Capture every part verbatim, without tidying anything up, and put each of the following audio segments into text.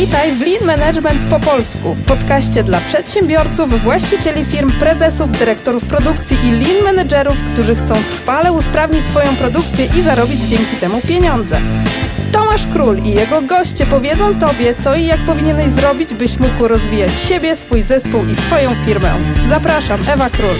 Witaj w Lean Management po polsku, podcaście dla przedsiębiorców, właścicieli firm, prezesów, dyrektorów produkcji i lean managerów, którzy chcą trwale usprawnić swoją produkcję i zarobić dzięki temu pieniądze. Tomasz Król i jego goście powiedzą Tobie, co i jak powinieneś zrobić, byś mógł rozwijać siebie, swój zespół i swoją firmę. Zapraszam, Ewa Król.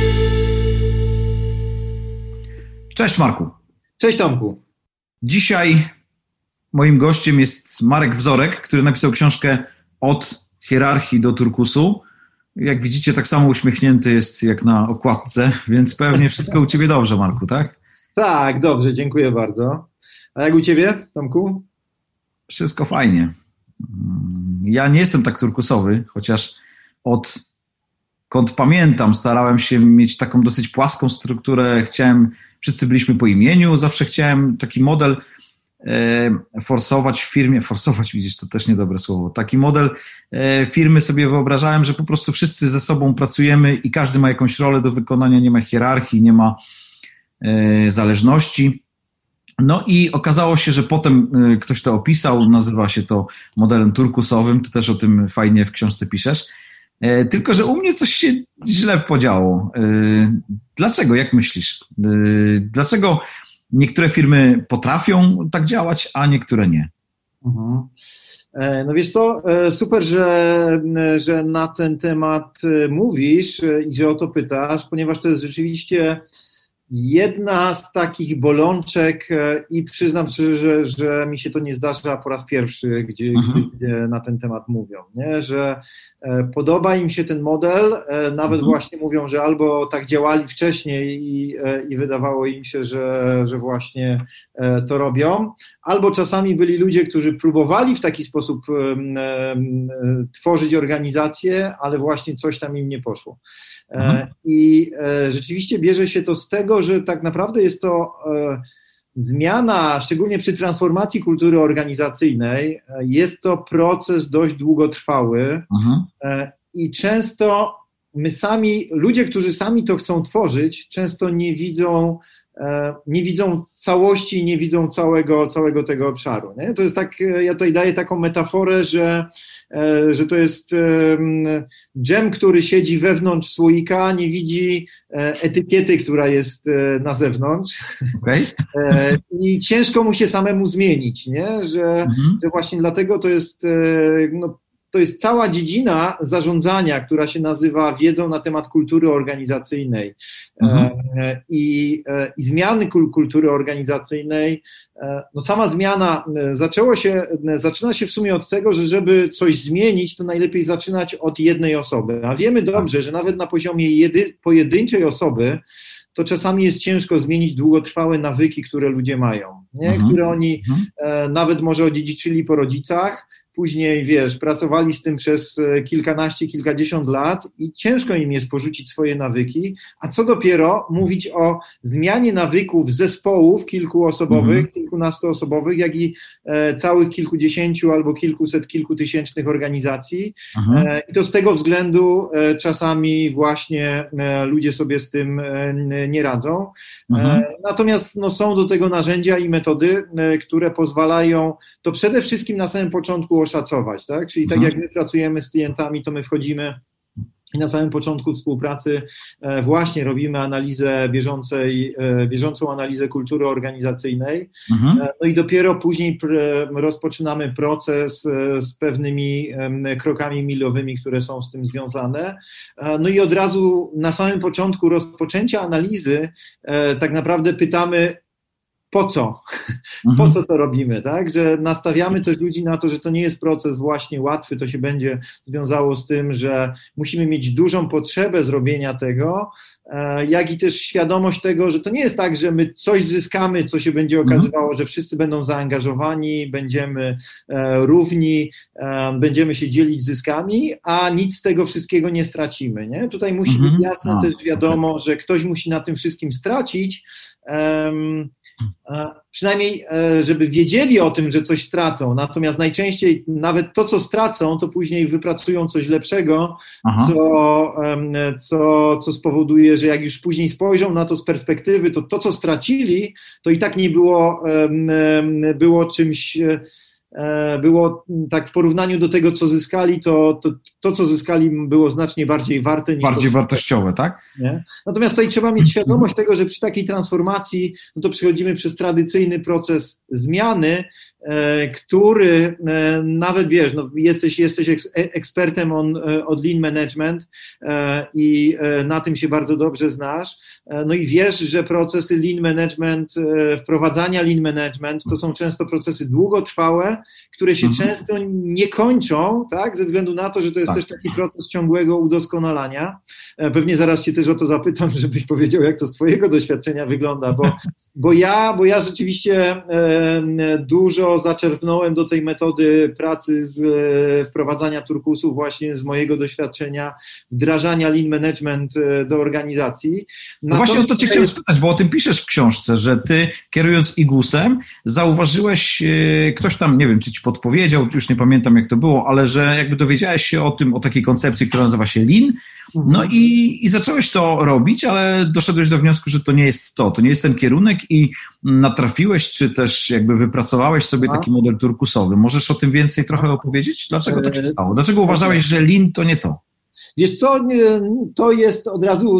Cześć Marku. Cześć Tomku. Dzisiaj moim gościem jest Marek Wzorek, który napisał książkę Od hierarchii do turkusu. Jak widzicie, tak samo uśmiechnięty jest jak na okładce, więc pewnie wszystko u Ciebie dobrze, Marku, tak? Tak, dobrze, dziękuję bardzo. A jak u Ciebie, Tomku? Wszystko fajnie. Ja nie jestem tak turkusowy, chociaż odkąd pamiętam, starałem się mieć taką dosyć płaską strukturę. Chciałem, wszyscy byliśmy po imieniu, zawsze chciałem taki model e, forsować w firmie. Forsować, widzisz, to też niedobre słowo. Taki model e, firmy sobie wyobrażałem, że po prostu wszyscy ze sobą pracujemy i każdy ma jakąś rolę do wykonania, nie ma hierarchii, nie ma e, zależności. No i okazało się, że potem ktoś to opisał, nazywa się to modelem turkusowym, ty też o tym fajnie w książce piszesz, tylko że u mnie coś się źle podziało. Dlaczego, jak myślisz? Dlaczego niektóre firmy potrafią tak działać, a niektóre nie? Mhm. No wiesz co, super, że, że na ten temat mówisz i że o to pytasz, ponieważ to jest rzeczywiście jedna z takich bolączek i przyznam szczerze, że, że mi się to nie zdarza po raz pierwszy, gdzie, gdzie na ten temat mówią, nie? Że e, podoba im się ten model, e, nawet mhm. właśnie mówią, że albo tak działali wcześniej i, e, i wydawało im się, że, że właśnie e, to robią, albo czasami byli ludzie, którzy próbowali w taki sposób e, e, tworzyć organizację, ale właśnie coś tam im nie poszło. E, mhm. I e, rzeczywiście bierze się to z tego, że tak naprawdę jest to e, zmiana, szczególnie przy transformacji kultury organizacyjnej, e, jest to proces dość długotrwały e, i często my sami, ludzie, którzy sami to chcą tworzyć, często nie widzą e, nie widzą całości, nie widzą całego, całego tego obszaru. Nie? To jest tak, ja tutaj daję taką metaforę, że, e, że to jest e, dżem, który siedzi wewnątrz słoika, nie widzi e, etykiety, która jest e, na zewnątrz. Okay. E, I ciężko mu się samemu zmienić, nie? Że, mhm. że właśnie dlatego to jest e, no, to jest cała dziedzina zarządzania, która się nazywa wiedzą na temat kultury organizacyjnej mhm. e, i, e, i zmiany kultury organizacyjnej. E, no sama zmiana e, zaczęło się, e, zaczyna się w sumie od tego, że żeby coś zmienić, to najlepiej zaczynać od jednej osoby. A wiemy dobrze, że nawet na poziomie jedy, pojedynczej osoby to czasami jest ciężko zmienić długotrwałe nawyki, które ludzie mają, nie? Mhm. Które oni e, nawet może odziedziczyli po rodzicach. Później, wiesz, pracowali z tym przez kilkanaście, kilkadziesiąt lat i ciężko im jest porzucić swoje nawyki, a co dopiero mówić o zmianie nawyków zespołów kilkuosobowych, mhm. kilkunastoosobowych, jak i e, całych kilkudziesięciu albo kilkuset, kilkutysięcznych organizacji. Mhm. E, I to z tego względu e, czasami właśnie e, ludzie sobie z tym e, nie radzą. Mhm. E, natomiast no, są do tego narzędzia i metody, e, które pozwalają to przede wszystkim na samym początku oszacować, tak? Czyli tak jak my pracujemy z klientami, to my wchodzimy i na samym początku współpracy e, właśnie robimy analizę bieżącej, e, bieżącą analizę kultury organizacyjnej, mhm. e, no i dopiero później pr, rozpoczynamy proces e, z pewnymi e, krokami milowymi, które są z tym związane. E, no i od razu na samym początku rozpoczęcia analizy e, tak naprawdę pytamy, po co? Po co to robimy, tak? Że nastawiamy też ludzi na to, że to nie jest proces właśnie łatwy, to się będzie wiązało z tym, że musimy mieć dużą potrzebę zrobienia tego, jak i też świadomość tego, że to nie jest tak, że my coś zyskamy, co się będzie okazywało, że wszyscy będą zaangażowani, będziemy równi, będziemy się dzielić zyskami, a nic z tego wszystkiego nie stracimy, nie? Tutaj musi być jasno też wiadomo, że ktoś musi na tym wszystkim stracić, um, przynajmniej żeby wiedzieli o tym, że coś stracą, natomiast najczęściej nawet to, co stracą, to później wypracują coś lepszego, co, co, co spowoduje, że jak już później spojrzą na to z perspektywy, to to, co stracili, to i tak nie było, było czymś było tak w porównaniu do tego, co zyskali, to to, to co zyskali było znacznie bardziej warte niż bardziej to, wartościowe, tak? Nie? Natomiast tutaj trzeba mieć świadomość tego, że przy takiej transformacji no to przechodzimy przez tradycyjny proces zmiany, e, który e, nawet wiesz, no jesteś, jesteś eks, ekspertem on, od lean management e, i e, na tym się bardzo dobrze znasz, e, no i wiesz, że procesy lean management, e, wprowadzania lean management to są często procesy długotrwałe, które się mhm. często nie kończą, tak, ze względu na to, że to jest tak. też taki proces ciągłego udoskonalania. E, pewnie zaraz cię też o to zapytam, żebyś powiedział, jak to z twojego doświadczenia wygląda, bo, bo, ja, bo ja rzeczywiście e, dużo zaczerpnąłem do tej metody pracy z e, wprowadzania turkusów właśnie z mojego doświadczenia, wdrażania lean management e, do organizacji. No właśnie o to cię chciałem spytać, bo o tym piszesz w książce, że ty kierując igusem zauważyłeś, e, ktoś tam, nie wiem, czy ci podpowiedział, już nie pamiętam jak to było, ale że jakby dowiedziałeś się o tym, o takiej koncepcji, która nazywa się lean, no i, i zacząłeś to robić, ale doszedłeś do wniosku, że to nie jest to, to nie jest ten kierunek i natrafiłeś, czy też jakby wypracowałeś sobie taki model turkusowy. Możesz o tym więcej trochę opowiedzieć? Dlaczego tak się stało? Dlaczego uważałeś, że lean to nie to? Wiesz co, to jest od razu,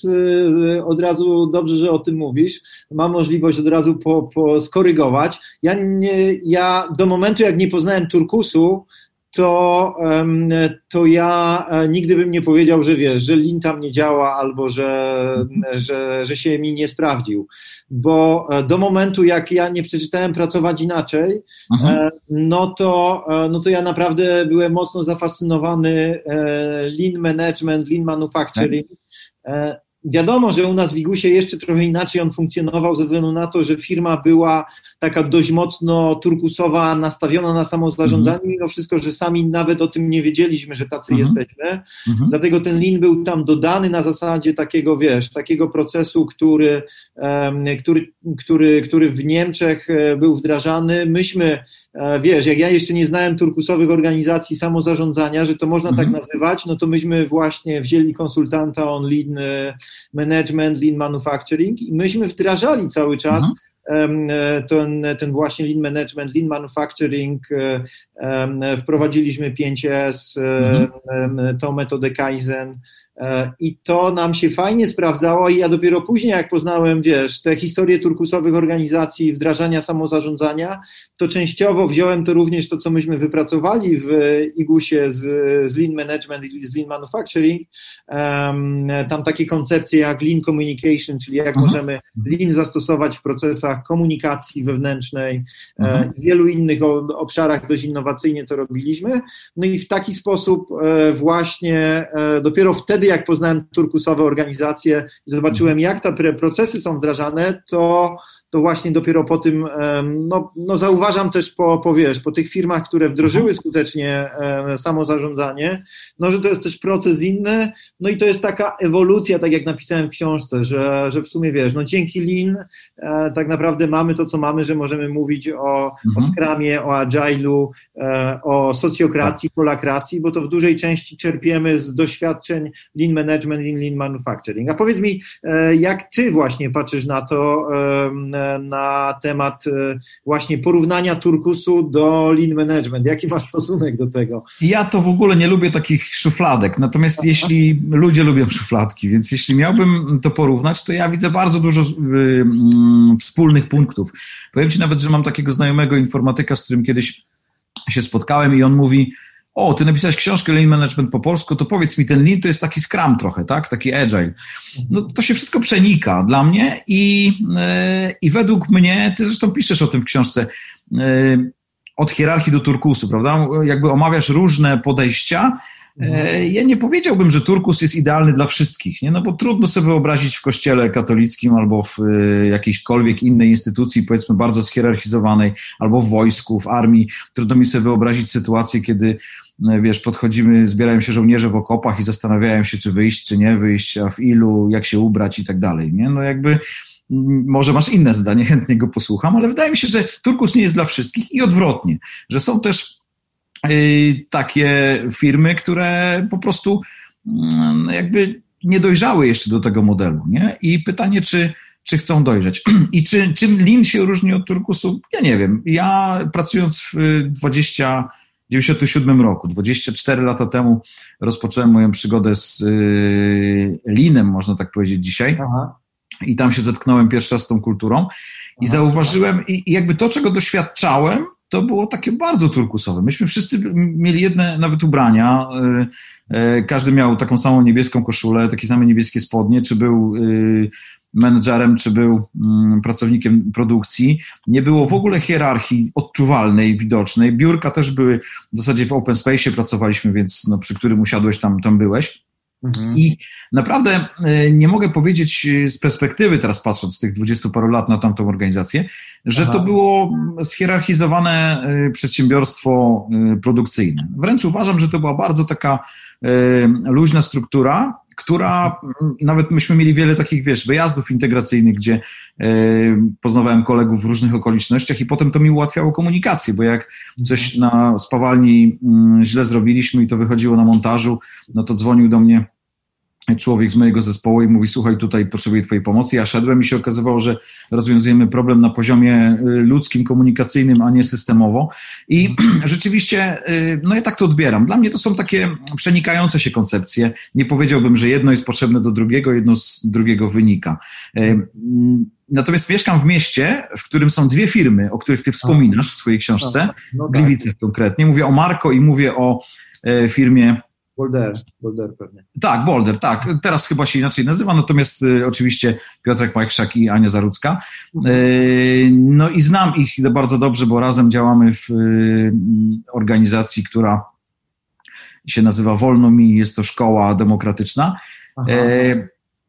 od razu dobrze, że o tym mówisz. Mam możliwość od razu po, po skorygować. Ja, nie, ja do momentu, jak nie poznałem turkusu, to, to ja nigdy bym nie powiedział, że wiesz, że lean tam nie działa albo że, że, że się mi nie sprawdził. Bo do momentu, jak ja nie przeczytałem Pracować inaczej, mhm. no, to, no to ja naprawdę byłem mocno zafascynowany lean management, lean manufacturing. Tak. Wiadomo, że u nas w Igusie jeszcze trochę inaczej on funkcjonował ze względu na to, że firma była taka dość mocno turkusowa, nastawiona na samozarządzanie, mm-hmm. mimo wszystko, że sami nawet o tym nie wiedzieliśmy, że tacy mm-hmm. jesteśmy. Mm-hmm. Dlatego ten lean był tam dodany na zasadzie takiego, wiesz, takiego procesu, który, um, który, który, który w Niemczech był wdrażany. Myśmy, wiesz, jak ja jeszcze nie znałem turkusowych organizacji samozarządzania, że to można mm-hmm. tak nazywać, no to myśmy właśnie wzięli konsultanta on lean management, lean manufacturing i myśmy wdrażali cały czas mhm. ten, ten właśnie lean management, lean manufacturing, wprowadziliśmy pięć S, mhm. tą metodę Kaizen i to nam się fajnie sprawdzało i ja dopiero później, jak poznałem, wiesz, te historie turkusowych organizacji wdrażania samozarządzania, to częściowo wziąłem to również to, co myśmy wypracowali w Igusie z, z Lean Management i z Lean Manufacturing, um, tam takie koncepcje jak Lean Communication, czyli jak mhm. możemy Lean zastosować w procesach komunikacji wewnętrznej, mhm. w wielu innych obszarach dość innowacyjnie to robiliśmy, no i w taki sposób właśnie dopiero wtedy, jak poznałem turkusowe organizacje i zobaczyłem, jak te procesy są wdrażane, to, to właśnie dopiero po tym, no, no zauważam też po, po, wiesz, po tych firmach, które wdrożyły skutecznie samozarządzanie, no, że to jest też proces inny, no i to jest taka ewolucja, tak jak napisałem w książce, że, że w sumie, wiesz, no dzięki Lean tak naprawdę mamy to, co mamy, że możemy mówić o, mhm. o Scrumie, o Agile'u, o socjokracji, polakracji, bo to w dużej części czerpiemy z doświadczeń Lean Management i Lean Manufacturing. A powiedz mi, jak ty właśnie patrzysz na to, na temat właśnie porównania turkusu do Lean Management? Jaki masz stosunek do tego? Ja to w ogóle nie lubię takich szufladek, natomiast Aha. jeśli ludzie lubią szufladki, więc jeśli miałbym to porównać, to ja widzę bardzo dużo y, y, wspólnych punktów. Powiem ci nawet, że mam takiego znajomego informatyka, z którym kiedyś się spotkałem i on mówi: o, ty napisałeś książkę Lean Management po polsku, to powiedz mi, ten Lean to jest taki Scrum trochę, tak? Taki Agile. No to się wszystko przenika dla mnie i, yy, i według mnie, ty zresztą piszesz o tym w książce, yy, od hierarchii do turkusu, prawda? Jakby omawiasz różne podejścia. Yy, ja nie powiedziałbym, że turkus jest idealny dla wszystkich, nie? No bo trudno sobie wyobrazić w kościele katolickim albo w yy, jakiejśkolwiek innej instytucji, powiedzmy bardzo schierarchizowanej, albo w wojsku, w armii. Trudno mi sobie wyobrazić sytuację, kiedy wiesz, podchodzimy, zbierają się żołnierze w okopach i zastanawiają się, czy wyjść, czy nie wyjść, a w ilu, jak się ubrać i tak dalej, nie? No jakby, może masz inne zdanie, chętnie go posłucham, ale wydaje mi się, że turkus nie jest dla wszystkich i odwrotnie, że są też yy, takie firmy, które po prostu yy, jakby nie dojrzały jeszcze do tego modelu, nie? I pytanie, czy czy chcą dojrzeć. I czy, czym Lean się różni od turkusu? Ja nie wiem. Ja pracując w dwudziestym dziewięćdziesiątym siódmym roku, dwadzieścia cztery lata temu rozpocząłem moją przygodę z y, Leanem, można tak powiedzieć dzisiaj. Aha. I tam się zetknąłem pierwszy raz z tą kulturą i Aha. zauważyłem, i, i jakby to, czego doświadczałem, to było takie bardzo turkusowe. Myśmy wszyscy mieli jedne nawet ubrania, każdy miał taką samą niebieską koszulę, takie same niebieskie spodnie, czy był menedżerem, czy był pracownikiem produkcji. Nie było w ogóle hierarchii odczuwalnej, widocznej. Biurka też były, w zasadzie w open space'ie pracowaliśmy, więc no, przy którym usiadłeś, tam, tam byłeś. Mhm. I naprawdę nie mogę powiedzieć z perspektywy, teraz patrząc z tych dwudziestu paru lat na tamtą organizację, że Aha. to było schierarchizowane przedsiębiorstwo produkcyjne. Wręcz uważam, że to była bardzo taka luźna struktura, która, nawet myśmy mieli wiele takich, wiesz, wyjazdów integracyjnych, gdzie poznawałem kolegów w różnych okolicznościach i potem to mi ułatwiało komunikację, bo jak coś na spawalni źle zrobiliśmy i to wychodziło na montażu, no to dzwonił do mnie człowiek z mojego zespołu i mówi, słuchaj, tutaj potrzebuję twojej pomocy. Ja szedłem i się okazywało, że rozwiązujemy problem na poziomie ludzkim, komunikacyjnym, a nie systemowo. I rzeczywiście, no ja tak to odbieram. Dla mnie to są takie przenikające się koncepcje. Nie powiedziałbym, że jedno jest potrzebne do drugiego, jedno z drugiego wynika. Natomiast mieszkam w mieście, w którym są dwie firmy, o których ty wspominasz w swojej książce, no, no tak. Gliwicach konkretnie. Mówię o Marco i mówię o firmie Boulder, Boulder pewnie. Tak, Boulder, tak. Teraz chyba się inaczej nazywa, natomiast y, oczywiście Piotrek Majchrzak i Ania Zarudzka. Y, no i znam ich bardzo dobrze, bo razem działamy w y, organizacji, która się nazywa Wolno Mi, jest to szkoła demokratyczna. Y,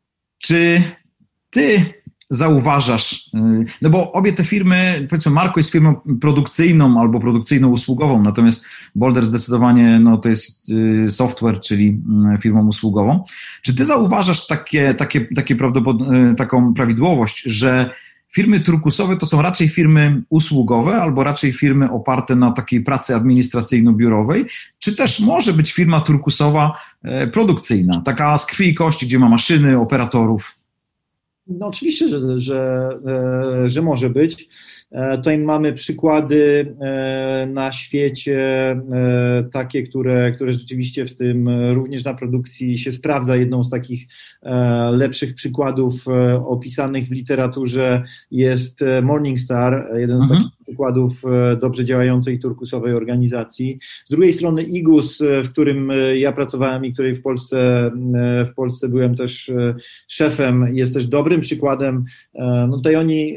czy ty zauważasz, no bo obie te firmy, powiedzmy Marco jest firmą produkcyjną albo produkcyjno-usługową, natomiast Boulder zdecydowanie no, to jest software, czyli firmą usługową. Czy ty zauważasz takie, takie, takie prawdopod- taką prawidłowość, że firmy turkusowe to są raczej firmy usługowe albo raczej firmy oparte na takiej pracy administracyjno-biurowej, czy też może być firma turkusowa produkcyjna, taka z krwi i kości, gdzie ma maszyny, operatorów? No oczywiście, że, że, że może być. Tutaj mamy przykłady na świecie takie, które, które rzeczywiście w tym również na produkcji się sprawdza. Jedną z takich lepszych przykładów opisanych w literaturze jest Morningstar, jeden z mhm. takich przykładów dobrze działającej turkusowej organizacji. Z drugiej strony I G U S, w którym ja pracowałem i której w Polsce, w Polsce byłem też szefem, jest też dobrym przykładem. No tutaj oni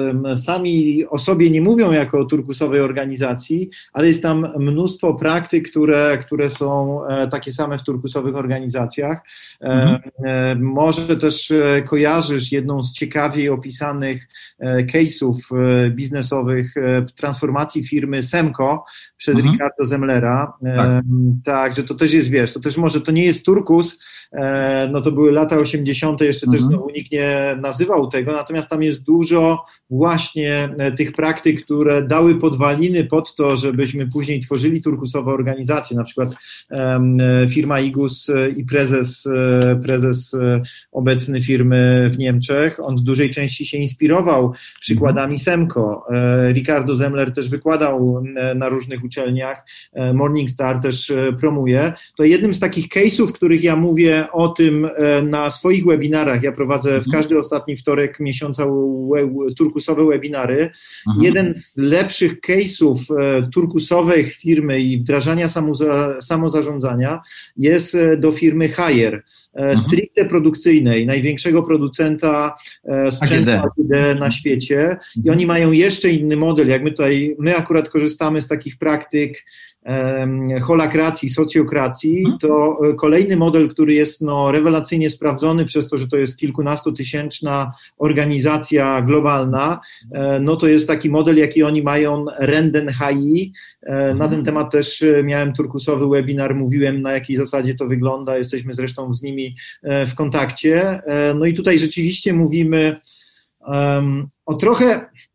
sami o sobie nie mówią jako o turkusowej organizacji, ale jest tam mnóstwo praktyk, które, które są takie same w turkusowych organizacjach. Mhm. Może też kojarzysz jedną z ciekawiej opisanych case'ów biznesowych transformacji firmy Semco przez mhm. Ricardo Zemlera. Tak. Także to też jest, wiesz, to też może to nie jest turkus, no to były lata osiemdziesiąte, jeszcze mhm. też znowu nikt nie nazywał tego, natomiast tam jest dużo właśnie tych praktyk, które dały podwaliny pod to, żebyśmy później tworzyli turkusowe organizacje, na przykład um, firma I G U S i prezes, prezes obecny firmy w Niemczech, on w dużej części się inspirował przykładami Semco. Ricardo Zemler też wykładał na różnych uczelniach, Morningstar też promuje. To jednym z takich case'ów, w których ja mówię o tym na swoich webinarach, ja prowadzę w każdy ostatni wtorek miesiąca we, turkusowe webinary. Aha. Jeden z lepszych case'ów turkusowych firmy i wdrażania samoza, samozarządzania jest do firmy Haier, stricte produkcyjnej, największego producenta sprzętu A G D na świecie i oni mają jeszcze inny model, jak my tutaj, my akurat korzystamy z takich praktyk holakracji, socjokracji, to kolejny model, który jest no, rewelacyjnie sprawdzony przez to, że to jest kilkunastotysięczna organizacja globalna, no to jest taki model, jaki oni mają, Renden H I. Na ten temat też miałem turkusowy webinar, mówiłem, na jakiej zasadzie to wygląda, jesteśmy zresztą z nimi w kontakcie. No i tutaj rzeczywiście mówimy um, o trochę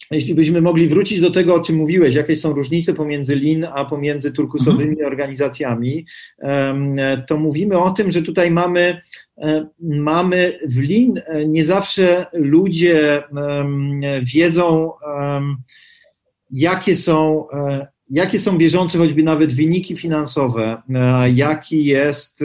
jeśli byśmy mogli wrócić do tego, o czym mówiłeś, jakie są różnice pomiędzy Lean a pomiędzy turkusowymi mhm. organizacjami, to mówimy o tym, że tutaj mamy, mamy w Lean nie zawsze ludzie wiedzą, jakie są Jakie są bieżące choćby nawet wyniki finansowe, jaki jest,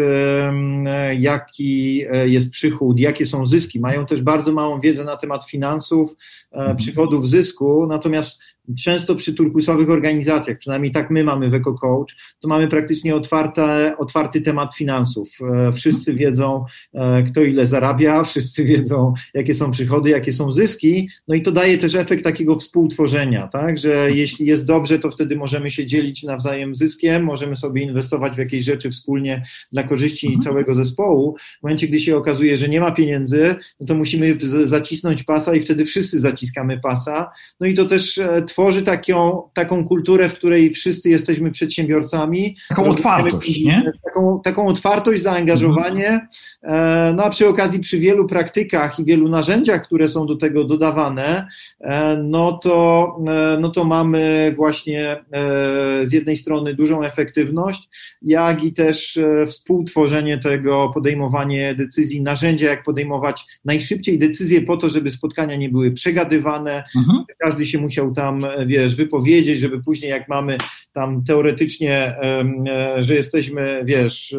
jaki jest przychód, jakie są zyski. Mają też bardzo małą wiedzę na temat finansów, przychodów, zysku, natomiast często przy turkusowych organizacjach, przynajmniej tak my mamy w EcoCoach, to mamy praktycznie otwarte, otwarty temat finansów. Wszyscy wiedzą, kto ile zarabia, wszyscy wiedzą, jakie są przychody, jakie są zyski, no i to daje też efekt takiego współtworzenia, tak, że jeśli jest dobrze, to wtedy możemy się dzielić nawzajem zyskiem, możemy sobie inwestować w jakieś rzeczy wspólnie dla korzyści mhm. całego zespołu. W momencie, gdy się okazuje, że nie ma pieniędzy, no to musimy zacisnąć pasa i wtedy wszyscy zaciskamy pasa, no i to też tworzy taką, taką kulturę, w której wszyscy jesteśmy przedsiębiorcami. Taką otwartość, nie? Taką, taką otwartość, zaangażowanie, no a przy okazji przy wielu praktykach i wielu narzędziach, które są do tego dodawane, no to, no to mamy właśnie z jednej strony dużą efektywność, jak i też współtworzenie tego, podejmowanie decyzji, narzędzia, jak podejmować najszybciej decyzje po to, żeby spotkania nie były przegadywane, mhm. każdy się musiał tam, wiesz, wypowiedzieć, żeby później jak mamy tam teoretycznie, że jesteśmy, wiesz,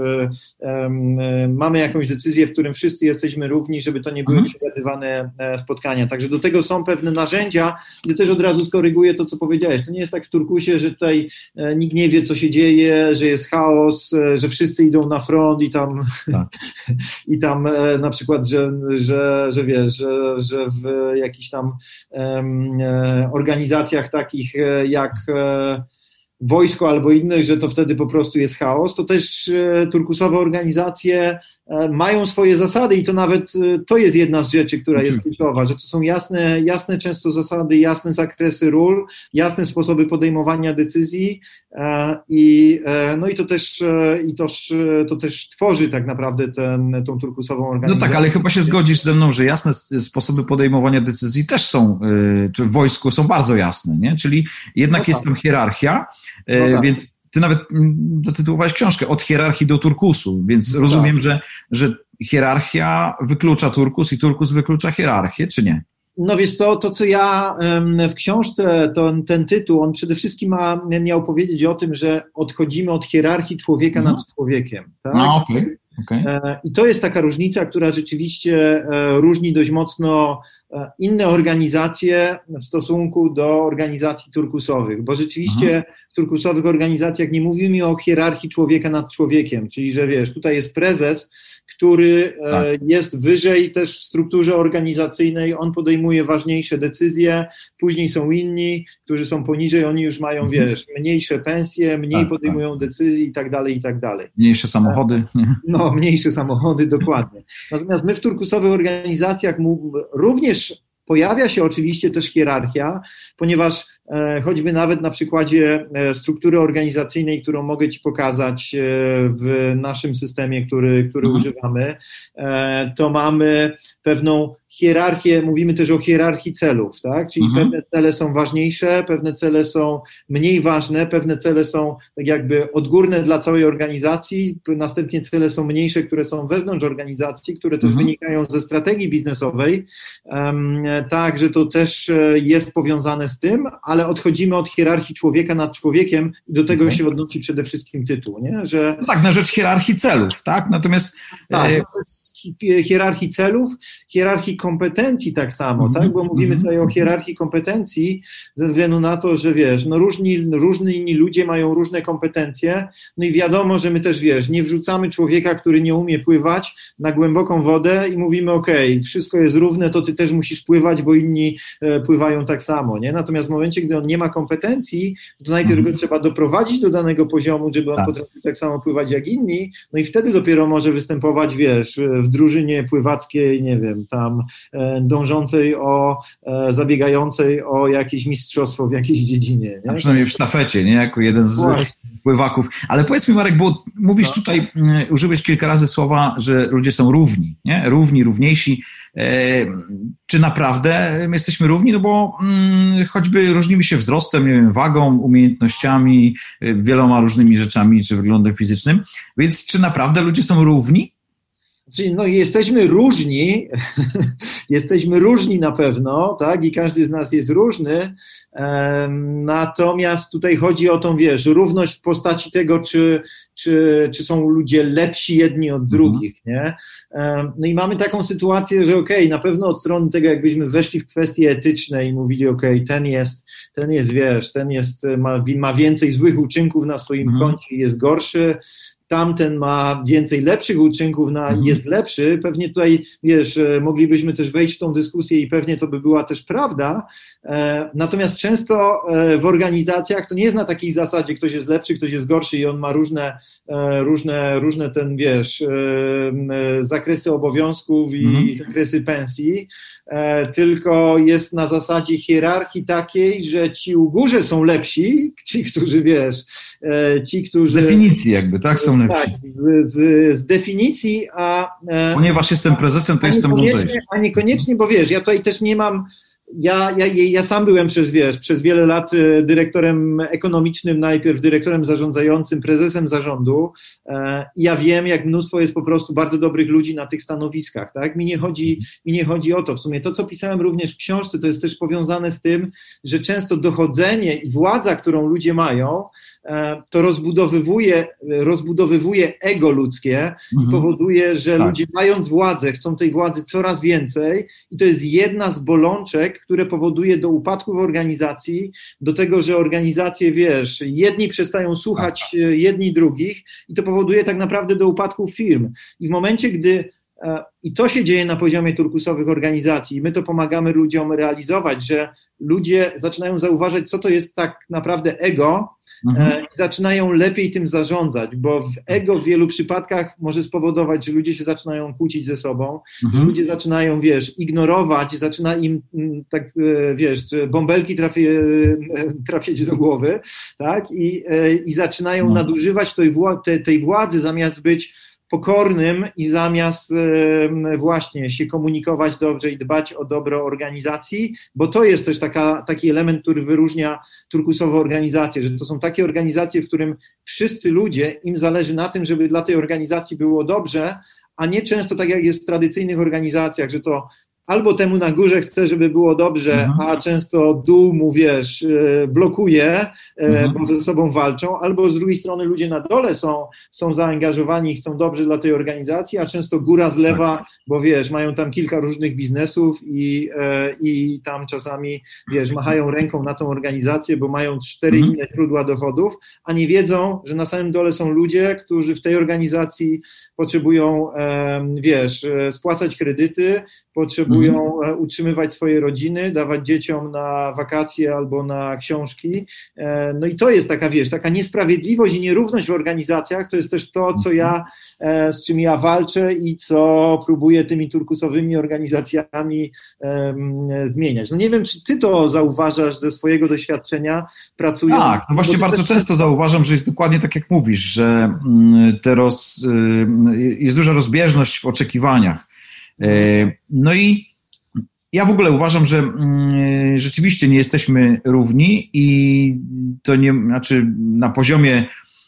mamy jakąś decyzję, w którym wszyscy jesteśmy równi, żeby to nie były mhm. przegadywane spotkania. Także do tego są pewne narzędzia, gdy też od razu skoryguję to, co powiedziałeś. To nie jest tak w turkusie, że tutaj nikt nie wie, co się dzieje, że jest chaos, że wszyscy idą na front i tam tak. i tam na przykład, że, że, że wiesz, że, że w jakichś tam um, organizacjach takich jak wojsko albo innych, że to wtedy po prostu jest chaos, to też turkusowe organizacje mają swoje zasady i to nawet to jest jedna z rzeczy, która jest kluczowa, że to są jasne, jasne często zasady, jasne zakresy ról, jasne sposoby podejmowania decyzji i, no i to też, i to, to też tworzy tak naprawdę ten, tą turkusową organizację. No tak, ale chyba się zgodzisz ze mną, że jasne sposoby podejmowania decyzji też są, czy w wojsku są bardzo jasne, nie? Czyli jednak no tak. jest tam hierarchia, no tak. więc ty nawet zatytułowałeś książkę Od hierarchii do turkusu, więc no rozumiem, tak. że, że hierarchia wyklucza turkus i turkus wyklucza hierarchię, czy nie? No wiesz co, to co ja w książce, to, ten tytuł, on przede wszystkim ma, miał powiedzieć o tym, że odchodzimy od hierarchii człowieka mhm. nad człowiekiem. Tak? No okej. Okay. Okay. I to jest taka różnica, która rzeczywiście różni dość mocno inne organizacje w stosunku do organizacji turkusowych, bo rzeczywiście Aha. w turkusowych organizacjach nie mówimy o hierarchii człowieka nad człowiekiem, czyli że wiesz, tutaj jest prezes, który tak. jest wyżej też w strukturze organizacyjnej, on podejmuje ważniejsze decyzje, później są inni, którzy są poniżej, oni już mają, mhm. wiesz, mniejsze pensje, mniej tak, podejmują tak. decyzji i tak dalej, i tak dalej. Mniejsze samochody. No, mniejsze samochody, dokładnie. Natomiast my w turkusowych organizacjach również pojawia się oczywiście też hierarchia, ponieważ e, choćby nawet na przykładzie e, struktury organizacyjnej, którą mogę Ci pokazać e, w naszym systemie, który, który mhm. używamy, e, to mamy pewną hierarchię, mówimy też o hierarchii celów, tak? Czyli mhm. pewne cele są ważniejsze, pewne cele są mniej ważne, pewne cele są tak jakby odgórne dla całej organizacji, następnie cele są mniejsze, które są wewnątrz organizacji, które też mhm. wynikają ze strategii biznesowej, um, tak, że to też jest powiązane z tym, ale odchodzimy od hierarchii człowieka nad człowiekiem i do tego okay. się odnosi przede wszystkim tytuł, nie? Że... No tak, na rzecz hierarchii celów, tak? Natomiast... Tak, e... hierarchii celów, hierarchii kompetencji tak samo, mm-hmm. tak? Bo mówimy tutaj o hierarchii kompetencji ze względu na to, że wiesz, no różni, różni inni ludzie mają różne kompetencje, no i wiadomo, że my też, wiesz, nie wrzucamy człowieka, który nie umie pływać na głęboką wodę i mówimy, okej, okay, wszystko jest równe, to ty też musisz pływać, bo inni e, pływają tak samo, nie? Natomiast w momencie, gdy on nie ma kompetencji, to najpierw mm-hmm. go trzeba doprowadzić do danego poziomu, żeby on tak. potrafił tak samo pływać jak inni, no i wtedy dopiero może występować, wiesz, w drużynie pływackiej, nie wiem, tam dążącej o, zabiegającej o jakieś mistrzostwo w jakiejś dziedzinie. Nie? A przynajmniej w sztafecie, nie? Jako jeden z Właśnie. pływaków. Ale powiedz mi, Marek, bo mówisz no. tutaj, użyłeś kilka razy słowa, że ludzie są równi, nie? Równi, równiejsi. E, czy naprawdę my jesteśmy równi? No bo mm, choćby różnimy się wzrostem, nie wiem, wagą, umiejętnościami, wieloma różnymi rzeczami, czy wyglądem fizycznym. Więc czy naprawdę ludzie są równi? Czyli no jesteśmy różni, jesteśmy różni na pewno, tak, i każdy z nas jest różny, um, natomiast tutaj chodzi o tą, wiesz, równość w postaci tego, czy, czy, czy są ludzie lepsi jedni od drugich, nie? Um, no i mamy taką sytuację, że okej, okay, na pewno od strony tego, jakbyśmy weszli w kwestie etyczne i mówili, okej, okay, ten jest, ten jest, wiesz, ten jest, ma, ma więcej złych uczynków na swoim mhm. koncie i jest gorszy, tamten ma więcej lepszych uczynków, na, mhm. jest lepszy, pewnie tutaj, wiesz, moglibyśmy też wejść w tą dyskusję i pewnie to by była też prawda, e, natomiast często e, w organizacjach to nie jest na takiej zasadzie, ktoś jest lepszy, ktoś jest gorszy i on ma różne, e, różne, różne ten, wiesz, e, e, zakresy obowiązków i mhm. zakresy pensji, e, tylko jest na zasadzie hierarchii takiej, że ci u górze są lepsi, ci, którzy, wiesz, e, ci, którzy... Z definicji jakby, tak? Są lepsi. Tak, z, z, z definicji, a... Ponieważ jestem prezesem, to jestem mądrzejszy. A niekoniecznie, bo wiesz, ja tutaj też nie mam... Ja, ja, ja sam byłem przez, wiesz, przez wiele lat dyrektorem ekonomicznym, najpierw dyrektorem zarządzającym, prezesem zarządu i ja wiem, jak mnóstwo jest po prostu bardzo dobrych ludzi na tych stanowiskach, tak? Mi nie chodzi, mi nie chodzi o to. W sumie to, co pisałem również w książce, to jest też powiązane z tym, że często dochodzenie i władza, którą ludzie mają, to rozbudowywuje, rozbudowywuje ego ludzkie mhm. i powoduje, że tak. ludzie mając władzę, chcą tej władzy coraz więcej i to jest jedna z bolączek, które powoduje do upadku w organizacji, do tego, że organizacje, wiesz, jedni przestają słuchać jedni drugich i to powoduje tak naprawdę do upadku firm. I w momencie, gdy i to się dzieje na poziomie turkusowych organizacji i my to pomagamy ludziom realizować, że ludzie zaczynają zauważać, co to jest tak naprawdę ego, mhm. i zaczynają lepiej tym zarządzać, bo w ego w wielu przypadkach może spowodować, że ludzie się zaczynają kłócić ze sobą, mhm. że ludzie zaczynają, wiesz, ignorować, zaczyna im, tak, wiesz, bąbelki trafi, trafiać do głowy, tak, i, i zaczynają no. nadużywać tej, tej władzy, zamiast być pokornym i zamiast e, właśnie się komunikować dobrze i dbać o dobro organizacji, bo to jest też taka, taki element, który wyróżnia turkusowe organizacje, że to są takie organizacje, w którym wszyscy ludzie, im zależy na tym, żeby dla tej organizacji było dobrze, a nie często tak jak jest w tradycyjnych organizacjach, że to albo temu na górze chce, żeby było dobrze, mhm. a często dół mu, wiesz, blokuje, mhm. bo ze sobą walczą, albo z drugiej strony ludzie na dole są, są zaangażowani i chcą dobrze dla tej organizacji, a często góra zlewa, tak. bo wiesz, mają tam kilka różnych biznesów i, i tam czasami, wiesz, machają ręką na tą organizację, bo mają cztery mhm. inne źródła dochodów, a nie wiedzą, że na samym dole są ludzie, którzy w tej organizacji potrzebują, wiesz, spłacać kredyty, potrzebują mhm. utrzymywać swoje rodziny, dawać dzieciom na wakacje albo na książki. No i to jest taka, wiesz, taka niesprawiedliwość i nierówność w organizacjach, to jest też to, co ja, z czym ja walczę i co próbuję tymi turkusowymi organizacjami um, zmieniać. No nie wiem, czy ty to zauważasz ze swojego doświadczenia pracując. Tak, no właśnie bardzo też... często zauważam, że jest dokładnie tak, jak mówisz, że te roz, jest duża rozbieżność w oczekiwaniach. No i ja w ogóle uważam, że rzeczywiście nie jesteśmy równi i to nie, znaczy na poziomie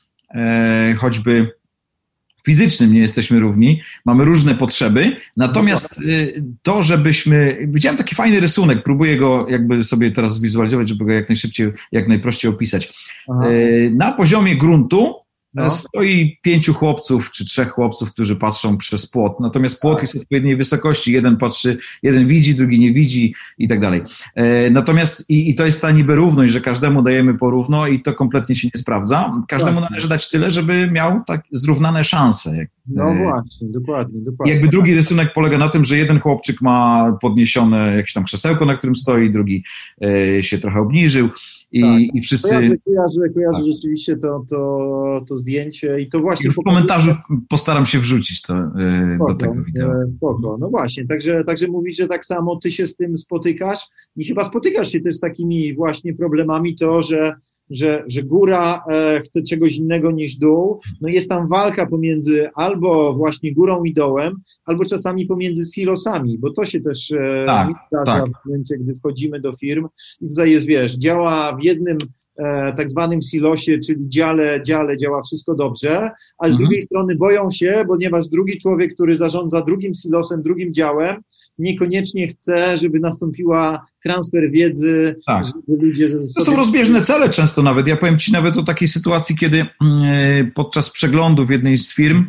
choćby fizycznym nie jesteśmy równi, mamy różne potrzeby, natomiast to, żebyśmy, widziałem taki fajny rysunek, próbuję go jakby sobie teraz zwizualizować, żeby go jak najszybciej, jak najprościej opisać. Aha. Na poziomie gruntu No. stoi pięciu chłopców, czy trzech chłopców, którzy patrzą przez płot, natomiast płot tak. jest odpowiedniej wysokości, jeden patrzy, jeden widzi, drugi nie widzi i tak dalej. Natomiast i, i to jest ta niby równość, że każdemu dajemy porówno i to kompletnie się nie sprawdza. Każdemu tak. należy dać tyle, żeby miał tak zrównane szanse. No właśnie, dokładnie, dokładnie. Jakby drugi rysunek polega na tym, że jeden chłopczyk ma podniesione jakieś tam krzesełko, na którym stoi, drugi e, się trochę obniżył i, tak. i wszyscy... Kojarzę, kojarzę, kojarzę tak. rzeczywiście to, to, to zdjęcie i to właśnie... I w komentarzu postaram się wrzucić to e, spoko, do tego wideo. Spoko, no właśnie, także, także mówisz, że tak samo ty się z tym spotykasz i chyba spotykasz się też z takimi właśnie problemami, to, że Że, że góra e, chce czegoś innego niż dół, no jest tam walka pomiędzy albo właśnie górą i dołem, albo czasami pomiędzy silosami, bo to się też e, tak, mi zdarza tak. w momencie, gdy wchodzimy do firm i tutaj jest, wiesz, działa w jednym e, tak zwanym silosie, czyli dziale, dziale działa wszystko dobrze, a z mhm. drugiej strony boją się, ponieważ drugi człowiek, który zarządza drugim silosem, drugim działem, niekoniecznie chce, żeby nastąpiła transfer wiedzy, tak. żeby ludzie... Sobie... To są rozbieżne cele często nawet. Ja powiem Ci nawet o takiej sytuacji, kiedy podczas przeglądu w jednej z firm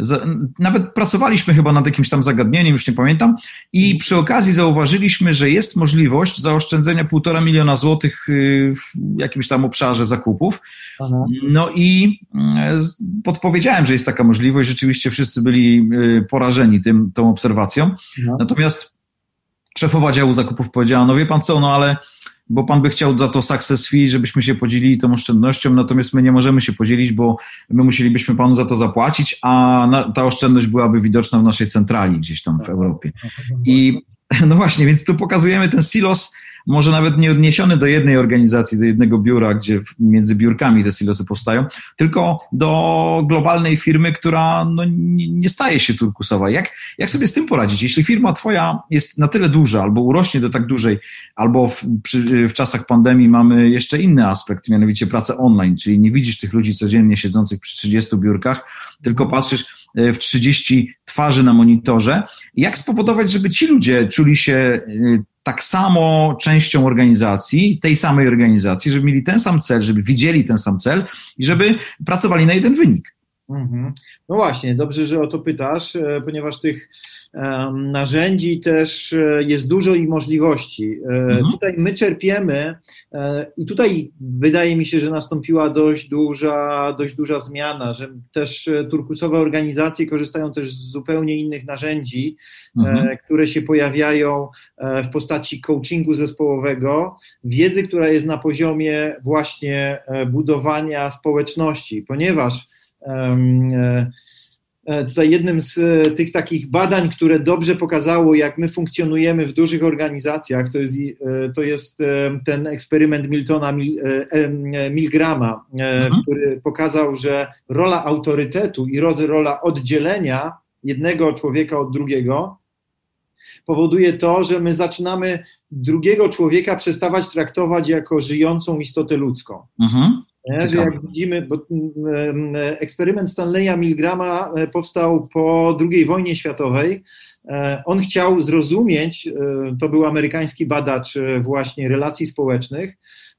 nawet pracowaliśmy chyba nad jakimś tam zagadnieniem, już nie pamiętam, i przy okazji zauważyliśmy, że jest możliwość zaoszczędzenia półtora miliona złotych w jakimś tam obszarze zakupów. Aha. No i podpowiedziałem, że jest taka możliwość. Rzeczywiście wszyscy byli porażeni tym, tą obserwacją. Aha. Natomiast szefowa działu zakupów powiedziała, no wie pan co, no ale bo pan by chciał za to success fee, żebyśmy się podzielili tą oszczędnością, natomiast my nie możemy się podzielić, bo my musielibyśmy panu za to zapłacić, a na, ta oszczędność byłaby widoczna w naszej centrali gdzieś tam w Europie. I no właśnie, więc tu pokazujemy ten silos, może nawet nie odniesiony do jednej organizacji, do jednego biura, gdzie między biurkami te silosy powstają, tylko do globalnej firmy, która no, nie, nie staje się turkusowa. Jak, jak sobie z tym poradzić? Jeśli firma twoja jest na tyle duża, albo urośnie do tak dużej, albo w, przy, w czasach pandemii mamy jeszcze inny aspekt, mianowicie pracę online, czyli nie widzisz tych ludzi codziennie siedzących przy trzydziestu biurkach, tylko patrzysz w trzydzieści twarzy na monitorze. Jak spowodować, żeby ci ludzie czuli się tak samo częścią organizacji, tej samej organizacji, żeby mieli ten sam cel, żeby widzieli ten sam cel i żeby pracowali na jeden wynik? Mhm. No właśnie, dobrze, że o to pytasz, ponieważ tych um, narzędzi też jest dużo i możliwości. Mhm. Tutaj my czerpiemy i tutaj wydaje mi się, że nastąpiła dość duża, dość duża zmiana, że też turkusowe organizacje korzystają też z zupełnie innych narzędzi, mhm. które się pojawiają w postaci coachingu zespołowego, wiedzy, która jest na poziomie właśnie budowania społeczności, ponieważ tutaj jednym z tych takich badań, które dobrze pokazało, jak my funkcjonujemy w dużych organizacjach, to jest, to jest ten eksperyment Miltona Milgrama, mhm. który pokazał, że rola autorytetu i rola oddzielenia jednego człowieka od drugiego powoduje to, że my zaczynamy drugiego człowieka przestawać traktować jako żyjącą istotę ludzką. Mhm. Że jak widzimy, bo eksperyment Stanleya Milgrama powstał po drugiej wojnie światowej. On chciał zrozumieć, to był amerykański badacz właśnie relacji społecznych,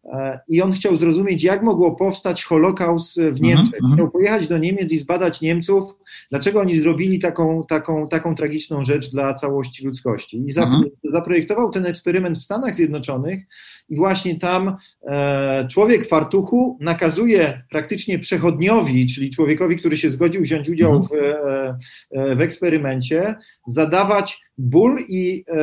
i on chciał zrozumieć, jak mogło powstać Holokaust w Niemczech. Mm-hmm. Chciał pojechać do Niemiec i zbadać Niemców, dlaczego oni zrobili taką, taką, taką tragiczną rzecz dla całości ludzkości. I mm-hmm. zaprojektował ten eksperyment w Stanach Zjednoczonych i właśnie tam e, człowiek w fartuchu nakazuje praktycznie przechodniowi, czyli człowiekowi, który się zgodził wziąć udział mm-hmm. w, e, w eksperymencie, zadawać ból i e,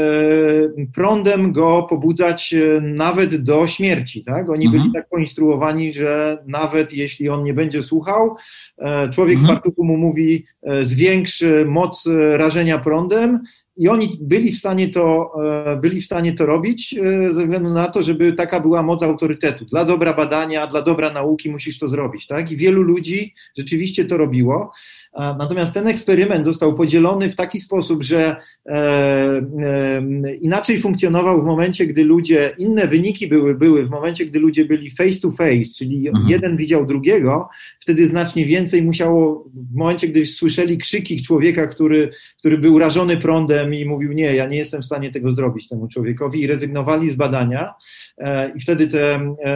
prądem go pobudzać e, nawet do śmierci. Tak? Oni mhm. byli tak poinstruowani, że nawet jeśli on nie będzie słuchał, e, człowiek mhm. w fartuchu mu mówi e, zwiększ moc rażenia prądem i oni byli w stanie to, e, byli w stanie to robić e, ze względu na to, żeby taka była moc autorytetu. Dla dobra badania, dla dobra nauki musisz to zrobić. Tak? I wielu ludzi rzeczywiście to robiło. E, natomiast ten eksperyment został podzielony w taki sposób, że e, e, inaczej funkcjonował w momencie, gdy ludzie, inne wyniki były, były w momencie, gdy ludzie byli face to face, czyli mhm. jeden widział drugiego, wtedy znacznie więcej musiało, w momencie, gdy słyszeli krzyki człowieka, który, który był rażony prądem i mówił, nie, ja nie jestem w stanie tego zrobić temu człowiekowi, i rezygnowali z badania e, i wtedy te,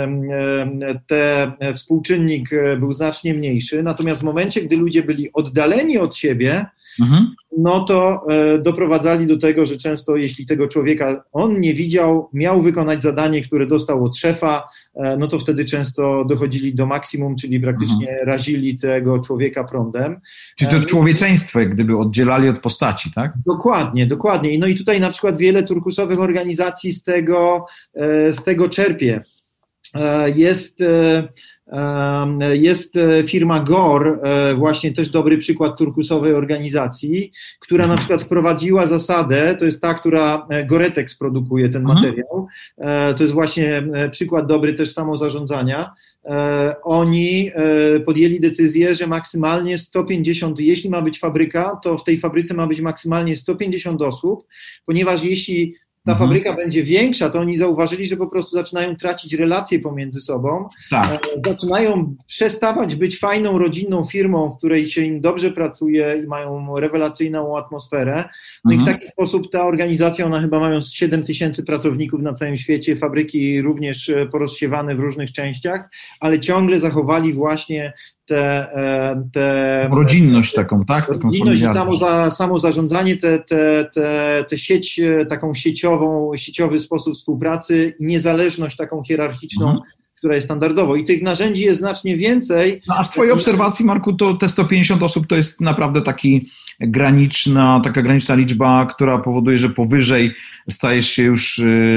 e, te współczynnik był znacznie mniejszy. Natomiast w momencie, gdy ludzie byli oddaleni od siebie, mhm. no to e, doprowadzali do tego, że często jeśli tego człowieka on nie widział, miał wykonać zadanie, które dostał od szefa, e, no to wtedy często dochodzili do maksimum, czyli praktycznie mhm. razili tego człowieka prądem. Czyli to człowieczeństwo jak gdyby oddzielali od postaci, tak? Dokładnie, dokładnie. No i tutaj na przykład wiele turkusowych organizacji z tego, e, z tego czerpie. E, jest... E, Jest firma Gore, właśnie też dobry przykład turkusowej organizacji, która na przykład wprowadziła zasadę, to jest ta, która Goretex produkuje ten materiał, to jest właśnie przykład dobry też samozarządzania. Oni podjęli decyzję, że maksymalnie sto pięćdziesiąt, jeśli ma być fabryka, to w tej fabryce ma być maksymalnie sto pięćdziesiąt osób, ponieważ jeśli ta mhm. fabryka będzie większa, to oni zauważyli, że po prostu zaczynają tracić relacje pomiędzy sobą, tak. zaczynają przestawać być fajną, rodzinną firmą, w której się im dobrze pracuje i mają rewelacyjną atmosferę. No mhm. i w taki sposób ta organizacja, ona chyba mają siedem tysięcy pracowników na całym świecie, fabryki również porozsiewane w różnych częściach, ale ciągle zachowali właśnie Te, te, rodzinność taką, tak? Rodzinność i samo, za, samo zarządzanie, te, te, te, te sieć, taką sieciową, sieciowy sposób współpracy i niezależność taką hierarchiczną, mhm. która jest standardowo. I tych narzędzi jest znacznie więcej. No, a z twojej obserwacji, Marku, to te sto pięćdziesiąt osób to jest naprawdę taki graniczna, taka graniczna liczba, która powoduje, że powyżej stajesz się już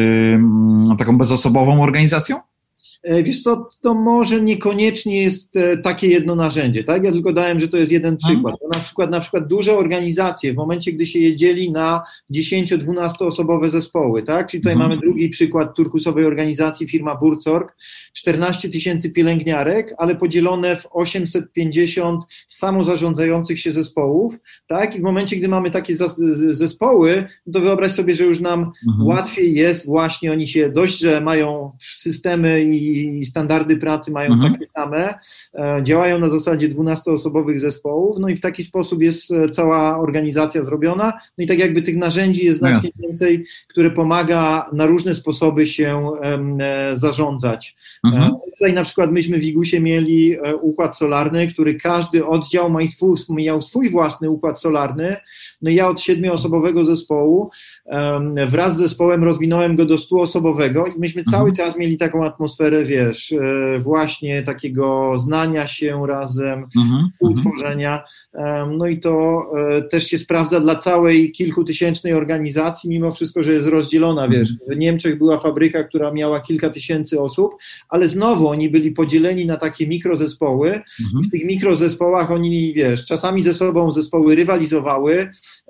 yy, taką bezosobową organizacją? Wiesz co, to może niekoniecznie jest takie jedno narzędzie, tak? Ja tylko dałem, że to jest jeden przykład. Na przykład, na przykład duże organizacje, w momencie, gdy się je dzieli na dziesięcio-dwunastoosobowe zespoły, tak? Czyli tutaj mhm. mamy drugi przykład turkusowej organizacji, firma Burzorg, czternaście tysięcy pielęgniarek, ale podzielone w osiemset pięćdziesiąt samozarządzających się zespołów, tak? I w momencie, gdy mamy takie zespoły, to wyobraź sobie, że już nam mhm. łatwiej jest właśnie, oni się dość, że mają systemy i i standardy pracy mają mhm. takie same, e, działają na zasadzie dwunastoosobowych zespołów, no i w taki sposób jest cała organizacja zrobiona, no i tak jakby tych narzędzi jest znacznie ja. więcej, które pomaga na różne sposoby się e, zarządzać. Mhm. E, tutaj na przykład myśmy w Igusie mieli e, układ solarny, który każdy oddział ma swój, miał swój własny układ solarny, no i ja od siedmioosobowego zespołu e, wraz z zespołem rozwinąłem go do stuosobowego i myśmy mhm. cały czas mieli taką atmosferę, wiesz, właśnie takiego znania się razem, mhm, utworzenia. No i to też się sprawdza dla całej kilkutysięcznej organizacji, mimo wszystko, że jest rozdzielona, wiesz. W Niemczech była fabryka, która miała kilka tysięcy osób, ale znowu oni byli podzieleni na takie mikrozespoły mhm. i w tych mikrozespołach oni, wiesz, czasami ze sobą zespoły rywalizowały,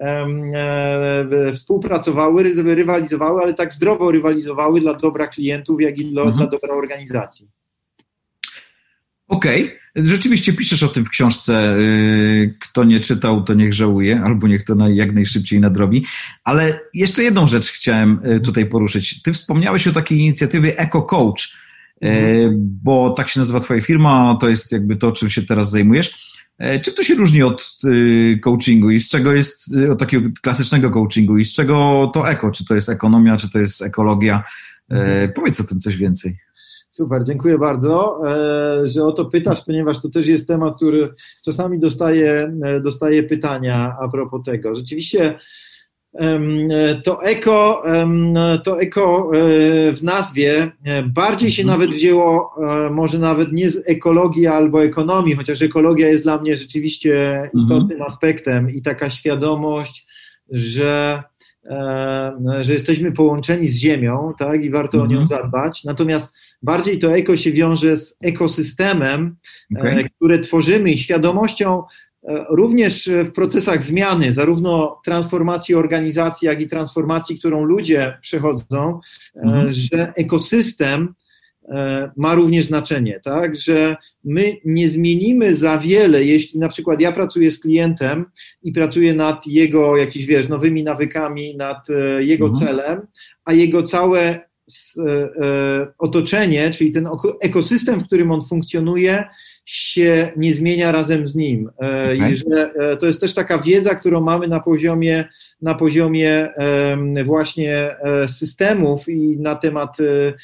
e, współpracowały, rywalizowały, ale tak zdrowo rywalizowały dla dobra klientów, jak i dla, mhm. dla dobra organizacji. Okej, okay. Rzeczywiście piszesz o tym w książce, kto nie czytał, to niech żałuje, albo niech to jak najszybciej nadrobi, ale jeszcze jedną rzecz chciałem tutaj poruszyć. Ty wspomniałeś o takiej inicjatywie Eco Coach, mhm. bo tak się nazywa twoja firma, to jest jakby to, czym się teraz zajmujesz. Czym to się różni od coachingu i z czego jest, od takiego klasycznego coachingu i z czego to eko? Czy to jest ekonomia, czy to jest ekologia? Mhm. Powiedz o tym coś więcej. Super, dziękuję bardzo, że o to pytasz, ponieważ to też jest temat, który czasami dostaje, dostaje pytania a propos tego. Rzeczywiście to eko, to eko w nazwie bardziej się nawet wzięło, może nawet nie z ekologii albo ekonomii, chociaż ekologia jest dla mnie rzeczywiście istotnym aspektem i taka świadomość, że że jesteśmy połączeni z Ziemią, tak, i warto mm-hmm. o nią zadbać. Natomiast bardziej to eko się wiąże z ekosystemem, okay. które tworzymy i świadomością również w procesach zmiany, zarówno transformacji organizacji, jak i transformacji, którą ludzie przechodzą, mm-hmm. że ekosystem ma również znaczenie, tak, że my nie zmienimy za wiele, jeśli na przykład ja pracuję z klientem i pracuję nad jego jakiś, wiesz, nowymi nawykami, nad jego mhm. celem, a jego całe otoczenie, czyli ten ekosystem, w którym on funkcjonuje, się nie zmienia razem z nim. Okay. I że to jest też taka wiedza, którą mamy na poziomie, na poziomie właśnie systemów i na temat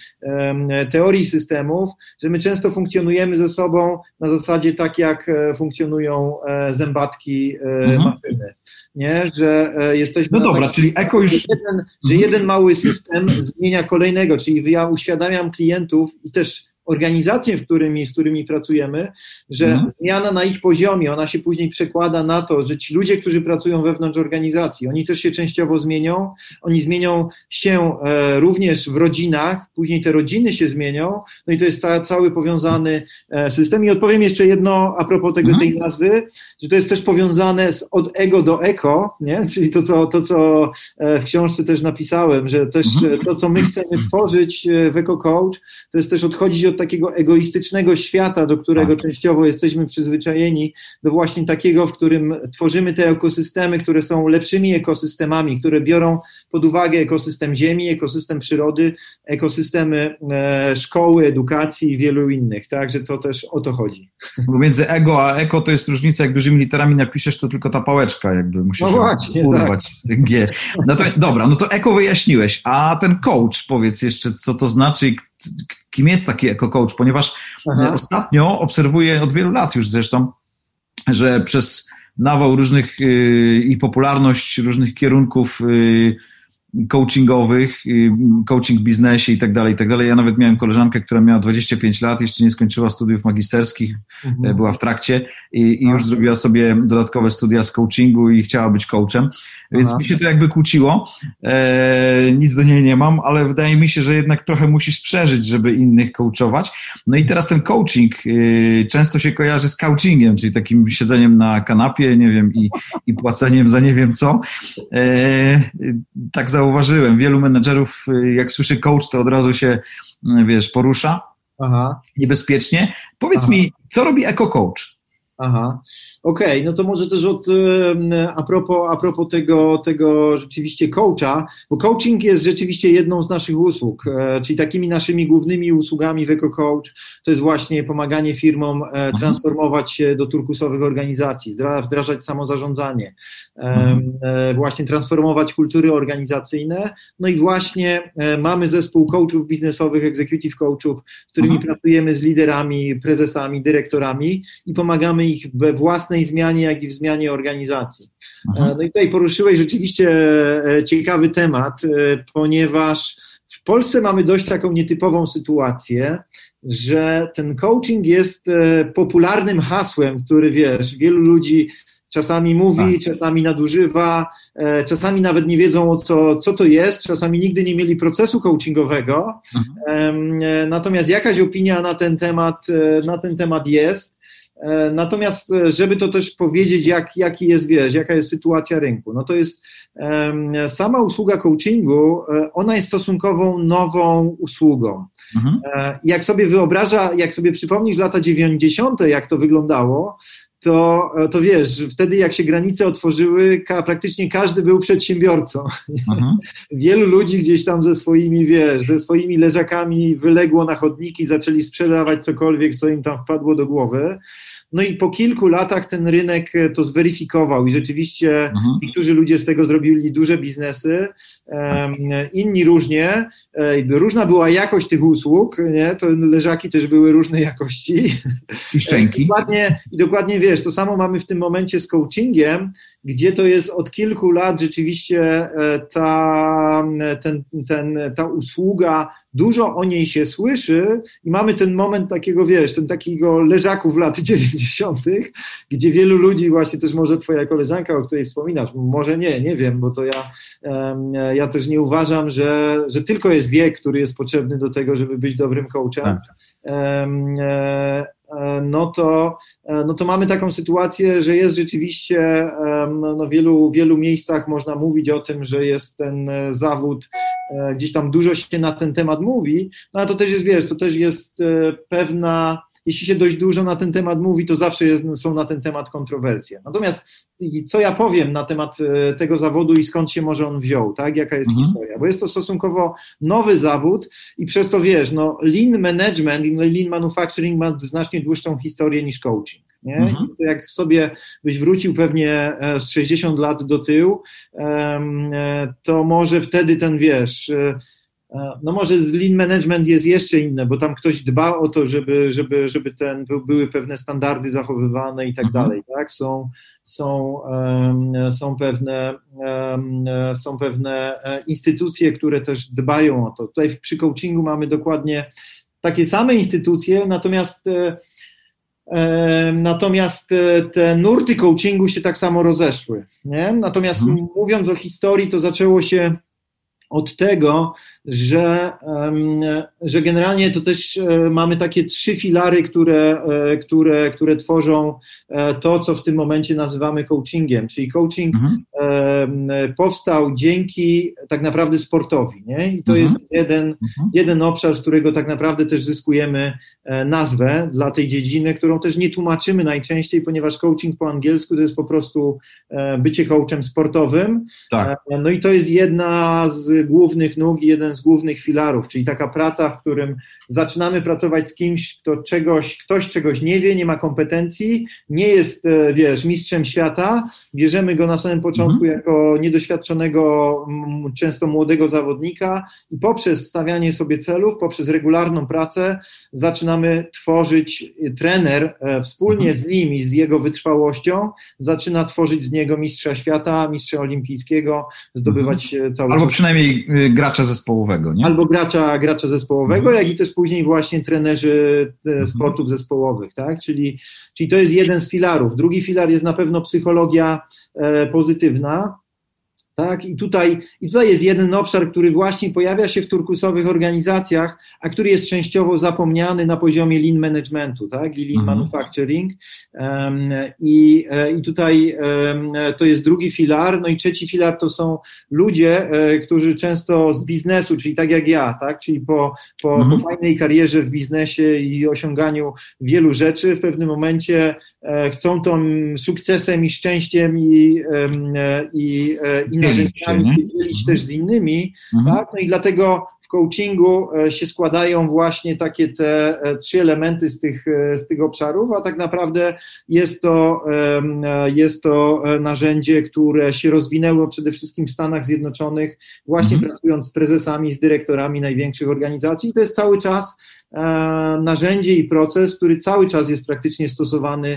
teorii systemów, że my często funkcjonujemy ze sobą na zasadzie tak, jak funkcjonują zębatki mhm. maszyny. Nie? Że jesteśmy... No dobra, czyli eko już... Że jeden, że jeden mały system zmienia kolejnego, czyli ja uświadamiam klientów i też organizacje, w którymi, z którymi pracujemy, że mhm. zmiana na ich poziomie, ona się później przekłada na to, że ci ludzie, którzy pracują wewnątrz organizacji, oni też się częściowo zmienią, oni zmienią się e, również w rodzinach, później te rodziny się zmienią, no i to jest ca, cały powiązany e, system. I odpowiem jeszcze jedno a propos tego, mhm. tej nazwy, że to jest też powiązane z, od ego do eko, nie? Czyli to co, to, co w książce też napisałem, że też mhm. to, co my chcemy tworzyć w Eco Coach, to jest też odchodzić od takiego egoistycznego świata, do którego tak. częściowo jesteśmy przyzwyczajeni, do właśnie takiego, w którym tworzymy te ekosystemy, które są lepszymi ekosystemami, które biorą pod uwagę ekosystem ziemi, ekosystem przyrody, ekosystemy e, szkoły, edukacji i wielu innych, tak, że to też o to chodzi. Bo między ego a eko to jest różnica, jak dużymi literami napiszesz, to tylko ta pałeczka jakby musisz no właśnie, urwać tak. G. No to, dobra, no to eko wyjaśniłeś, a ten coach, powiedz jeszcze, co to znaczy i kim jest taki eco-coach, ponieważ Aha. ostatnio obserwuję od wielu lat już zresztą, że przez nawał różnych yy, i popularność różnych kierunków yy, coachingowych, yy, coaching w biznesie i tak dalej, i tak dalej. Ja nawet miałem koleżankę, która miała dwadzieścia pięć lat, jeszcze nie skończyła studiów magisterskich, mhm. była w trakcie i, i już zrobiła sobie dodatkowe studia z coachingu i chciała być coachem, więc Aha. mi się to jakby kłóciło. E, nic do niej nie mam, ale wydaje mi się, że jednak trochę musisz przeżyć, żeby innych coachować. No i teraz ten coaching e, często się kojarzy z couchingiem, czyli takim siedzeniem na kanapie, nie wiem, i, i płaceniem za nie wiem co. E, tak zauważyłem. Wielu menedżerów, jak słyszy coach, to od razu się, wiesz, porusza. Aha. Niebezpiecznie. Powiedz Aha. mi, co robi Eco Coach? Aha, okej, okay, no to może też od, a propos, a propos tego, tego rzeczywiście coacha, bo coaching jest rzeczywiście jedną z naszych usług, czyli takimi naszymi głównymi usługami w Eco Coach to jest właśnie pomaganie firmom mhm. transformować się do turkusowych organizacji, wdrażać samozarządzanie, mhm. właśnie transformować kultury organizacyjne, no i właśnie mamy zespół coachów biznesowych, executive coachów, z którymi mhm. pracujemy z liderami, prezesami, dyrektorami i pomagamy ich we własnej zmianie, jak i w zmianie organizacji. Aha. No i tutaj poruszyłeś rzeczywiście ciekawy temat, ponieważ w Polsce mamy dość taką nietypową sytuację, że ten coaching jest popularnym hasłem, który wiesz, wielu ludzi czasami mówi, tak. czasami nadużywa, czasami nawet nie wiedzą, o co, co to jest, czasami nigdy nie mieli procesu coachingowego, mhm. natomiast jakaś opinia na ten temat, na ten temat jest. Natomiast, żeby to też powiedzieć, jak, jaki jest, wiesz, jaka jest sytuacja rynku, no to jest um, sama usługa coachingu, ona jest stosunkowo nową usługą. Mhm. Jak sobie wyobraża, jak sobie przypomnisz lata dziewięćdziesiąte, jak to wyglądało, to, to wiesz, wtedy jak się granice otworzyły, ka, praktycznie każdy był przedsiębiorcą. Mhm. Wielu ludzi gdzieś tam ze swoimi, wiesz, ze swoimi leżakami wyległo na chodniki, zaczęli sprzedawać cokolwiek, co im tam wpadło do głowy. No i po kilku latach ten rynek to zweryfikował i rzeczywiście mhm. niektórzy ludzie z tego zrobili duże biznesy, um, inni różnie, różna była jakość tych usług, nie? To leżaki też były różnej jakości. I szczęki. I dokładnie, I dokładnie wiesz, to samo mamy w tym momencie z coachingiem, gdzie to jest od kilku lat rzeczywiście ta, ten, ten, ta usługa, dużo o niej się słyszy i mamy ten moment takiego, wiesz, ten takiego leżaków lat dziewięćdziesiątych, gdzie wielu ludzi, właśnie też może twoja koleżanka, o której wspominasz, może nie, nie wiem, bo to ja, ja też nie uważam, że, że tylko jest wiek, który jest potrzebny do tego, żeby być dobrym coachem. Tak. No to, no to mamy taką sytuację, że jest rzeczywiście no, no wielu, wielu miejscach można mówić o tym, że jest ten zawód, gdzieś tam dużo się na ten temat mówi, no ale to też jest, wiesz, to też jest pewna, jeśli się dość dużo na ten temat mówi, to zawsze jest, są na ten temat kontrowersje. Natomiast co ja powiem na temat tego zawodu i skąd się może on wziął, tak? Jaka jest mhm. historia? Bo jest to stosunkowo nowy zawód i przez to wiesz, no lean management i lean manufacturing ma znacznie dłuższą historię niż coaching. Nie? Mhm. I to jak sobie byś wrócił pewnie z sześćdziesiąt lat do tyłu, to może wtedy ten, wiesz, no może z lean management jest jeszcze inne, bo tam ktoś dba o to, żeby, żeby, żeby ten, były pewne standardy zachowywane i tak mhm. dalej, tak? Są, są, um, są pewne, um, są pewne instytucje, które też dbają o to. Tutaj przy coachingu mamy dokładnie takie same instytucje, natomiast Natomiast te nurty coachingu się tak samo rozeszły. Nie? Natomiast hmm. mówiąc o historii, to zaczęło się od tego, że, że generalnie to też mamy takie trzy filary, które, które, które tworzą to, co w tym momencie nazywamy coachingiem. Czyli coaching mhm. powstał dzięki tak naprawdę sportowi. Nie? I to mhm. jest jeden, mhm. jeden obszar, z którego tak naprawdę też zyskujemy nazwę dla tej dziedziny, którą też nie tłumaczymy najczęściej, ponieważ coaching po angielsku to jest po prostu bycie coachem sportowym. Tak. No i to jest jedna z głównych nóg i jeden z głównych filarów, czyli taka praca, w którym zaczynamy pracować z kimś, kto czegoś, ktoś czegoś nie wie, nie ma kompetencji, nie jest, wiesz, mistrzem świata, bierzemy go na samym początku mhm. jako niedoświadczonego, często młodego zawodnika i poprzez stawianie sobie celów, poprzez regularną pracę zaczynamy tworzyć, trener wspólnie mhm. z nim i z jego wytrwałością zaczyna tworzyć z niego mistrza świata, mistrza olimpijskiego, zdobywać mhm. cały Albo czas. przynajmniej gracza zespołowego, nie? Albo gracza, gracza zespołowego, mhm. jak i też później właśnie trenerzy sportów zespołowych, tak? Czyli, czyli to jest jeden z filarów. Drugi filar jest na pewno psychologia e, pozytywna. Tak? I, tutaj, I tutaj jest jeden obszar, który właśnie pojawia się w turkusowych organizacjach, a który jest częściowo zapomniany na poziomie lean managementu, tak? I lean mhm. manufacturing. Um, i, I tutaj um, to jest drugi filar. No i trzeci filar to są ludzie, e, którzy często z biznesu, czyli tak jak ja, tak? Czyli po, po, mhm. po fajnej karierze w biznesie i osiąganiu wielu rzeczy w pewnym momencie e, chcą tym sukcesem i szczęściem i, e, i, e, i narzędziami się dzielić też z innymi, mhm. tak? No i dlatego w coachingu się składają właśnie takie te trzy elementy z tych, z tych obszarów, a tak naprawdę jest to, jest to narzędzie, które się rozwinęło przede wszystkim w Stanach Zjednoczonych, właśnie mhm. pracując z prezesami, z dyrektorami największych organizacji. I to jest cały czas narzędzie i proces, który cały czas jest praktycznie stosowany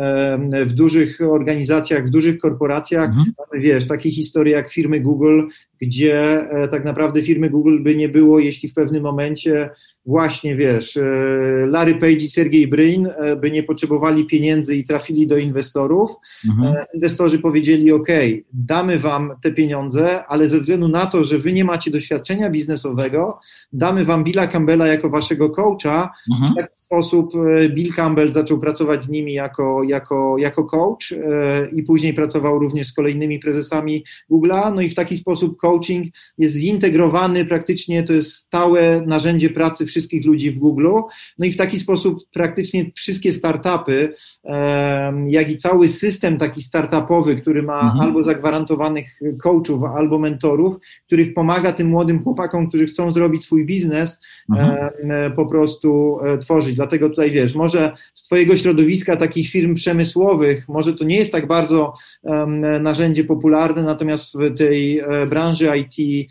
w dużych organizacjach, w dużych korporacjach. Mhm. Mamy, wiesz, takie historie jak firmy Google, gdzie tak naprawdę firmy Google by nie było, jeśli w pewnym momencie właśnie, wiesz, Larry Page i Sergey Brin by nie potrzebowali pieniędzy i trafili do inwestorów. Mhm. Inwestorzy powiedzieli, ok, damy wam te pieniądze, ale ze względu na to, że wy nie macie doświadczenia biznesowego, damy wam Billa Campbella jako waszego coacha. Mhm. W taki sposób Bill Campbell zaczął pracować z nimi jako, jako, jako coach i później pracował również z kolejnymi prezesami Google'a. No i w taki sposób coaching jest zintegrowany praktycznie, to jest stałe narzędzie pracy wszystkich ludzi w Google'u, no i w taki sposób praktycznie wszystkie startupy, jak i cały system taki startupowy, który ma mhm. albo zagwarantowanych coachów, albo mentorów, których pomaga tym młodym chłopakom, którzy chcą zrobić swój biznes, mhm. po prostu tworzyć. Dlatego tutaj wiesz, może z twojego środowiska takich firm przemysłowych, może to nie jest tak bardzo narzędzie popularne, natomiast w tej branży I T,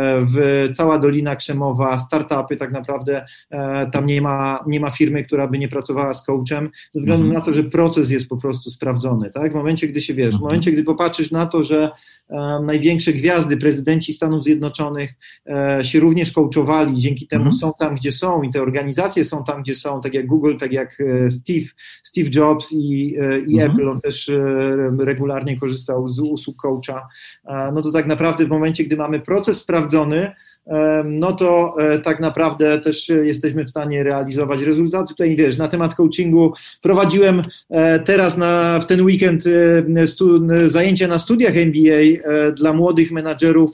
w cała Dolina Krzemowa, startupy tak naprawdę tam nie ma, nie ma firmy, która by nie pracowała z coachem, ze względu mhm. na to, że proces jest po prostu sprawdzony, tak? W momencie, gdy się wiesz, w momencie, gdy popatrzysz na to, że e, największe gwiazdy, prezydenci Stanów Zjednoczonych e, się również coachowali, dzięki temu mhm. są tam, gdzie są i te organizacje są tam, gdzie są, tak jak Google, tak jak Steve, Steve Jobs i, i mhm. Apple, on też e, regularnie korzystał z usług coacha, e, no to tak naprawdę w momencie, momencie, gdy mamy proces sprawdzony, no to tak naprawdę też jesteśmy w stanie realizować rezultaty. Tutaj wiesz, na temat coachingu prowadziłem teraz na, w ten weekend stu, zajęcia na studiach M B A dla młodych menadżerów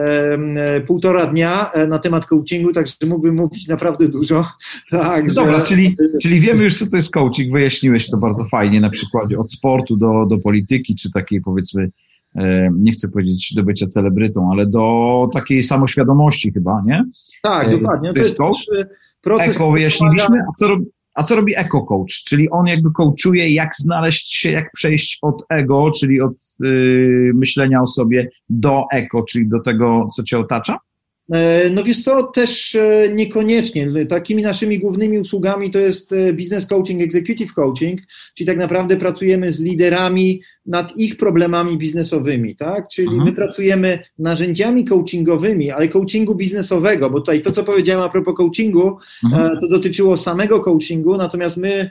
półtora dnia na temat coachingu, także mógłbym mówić naprawdę dużo. Tak, no dobra, że... czyli, czyli wiemy już, co to jest coaching, wyjaśniłeś to bardzo fajnie na przykładzie od sportu do, do polityki, czy takiej powiedzmy, nie chcę powiedzieć do bycia celebrytą, ale do takiej samoświadomości chyba, nie? Tak, dokładnie. To, to jest coach. Proces, Eko wyjaśniliśmy, a co, robi, a co robi Eko Coach? Czyli on jakby coachuje, jak znaleźć się, jak przejść od ego, czyli od yy, myślenia o sobie do eko, czyli do tego, co cię otacza? No wiesz co, też niekoniecznie. Takimi naszymi głównymi usługami to jest business coaching, executive coaching, czyli tak naprawdę pracujemy z liderami nad ich problemami biznesowymi, tak? Czyli mhm. my pracujemy narzędziami coachingowymi, ale coachingu biznesowego, bo tutaj to, co powiedziałem a propos coachingu, mhm. to dotyczyło samego coachingu, natomiast my,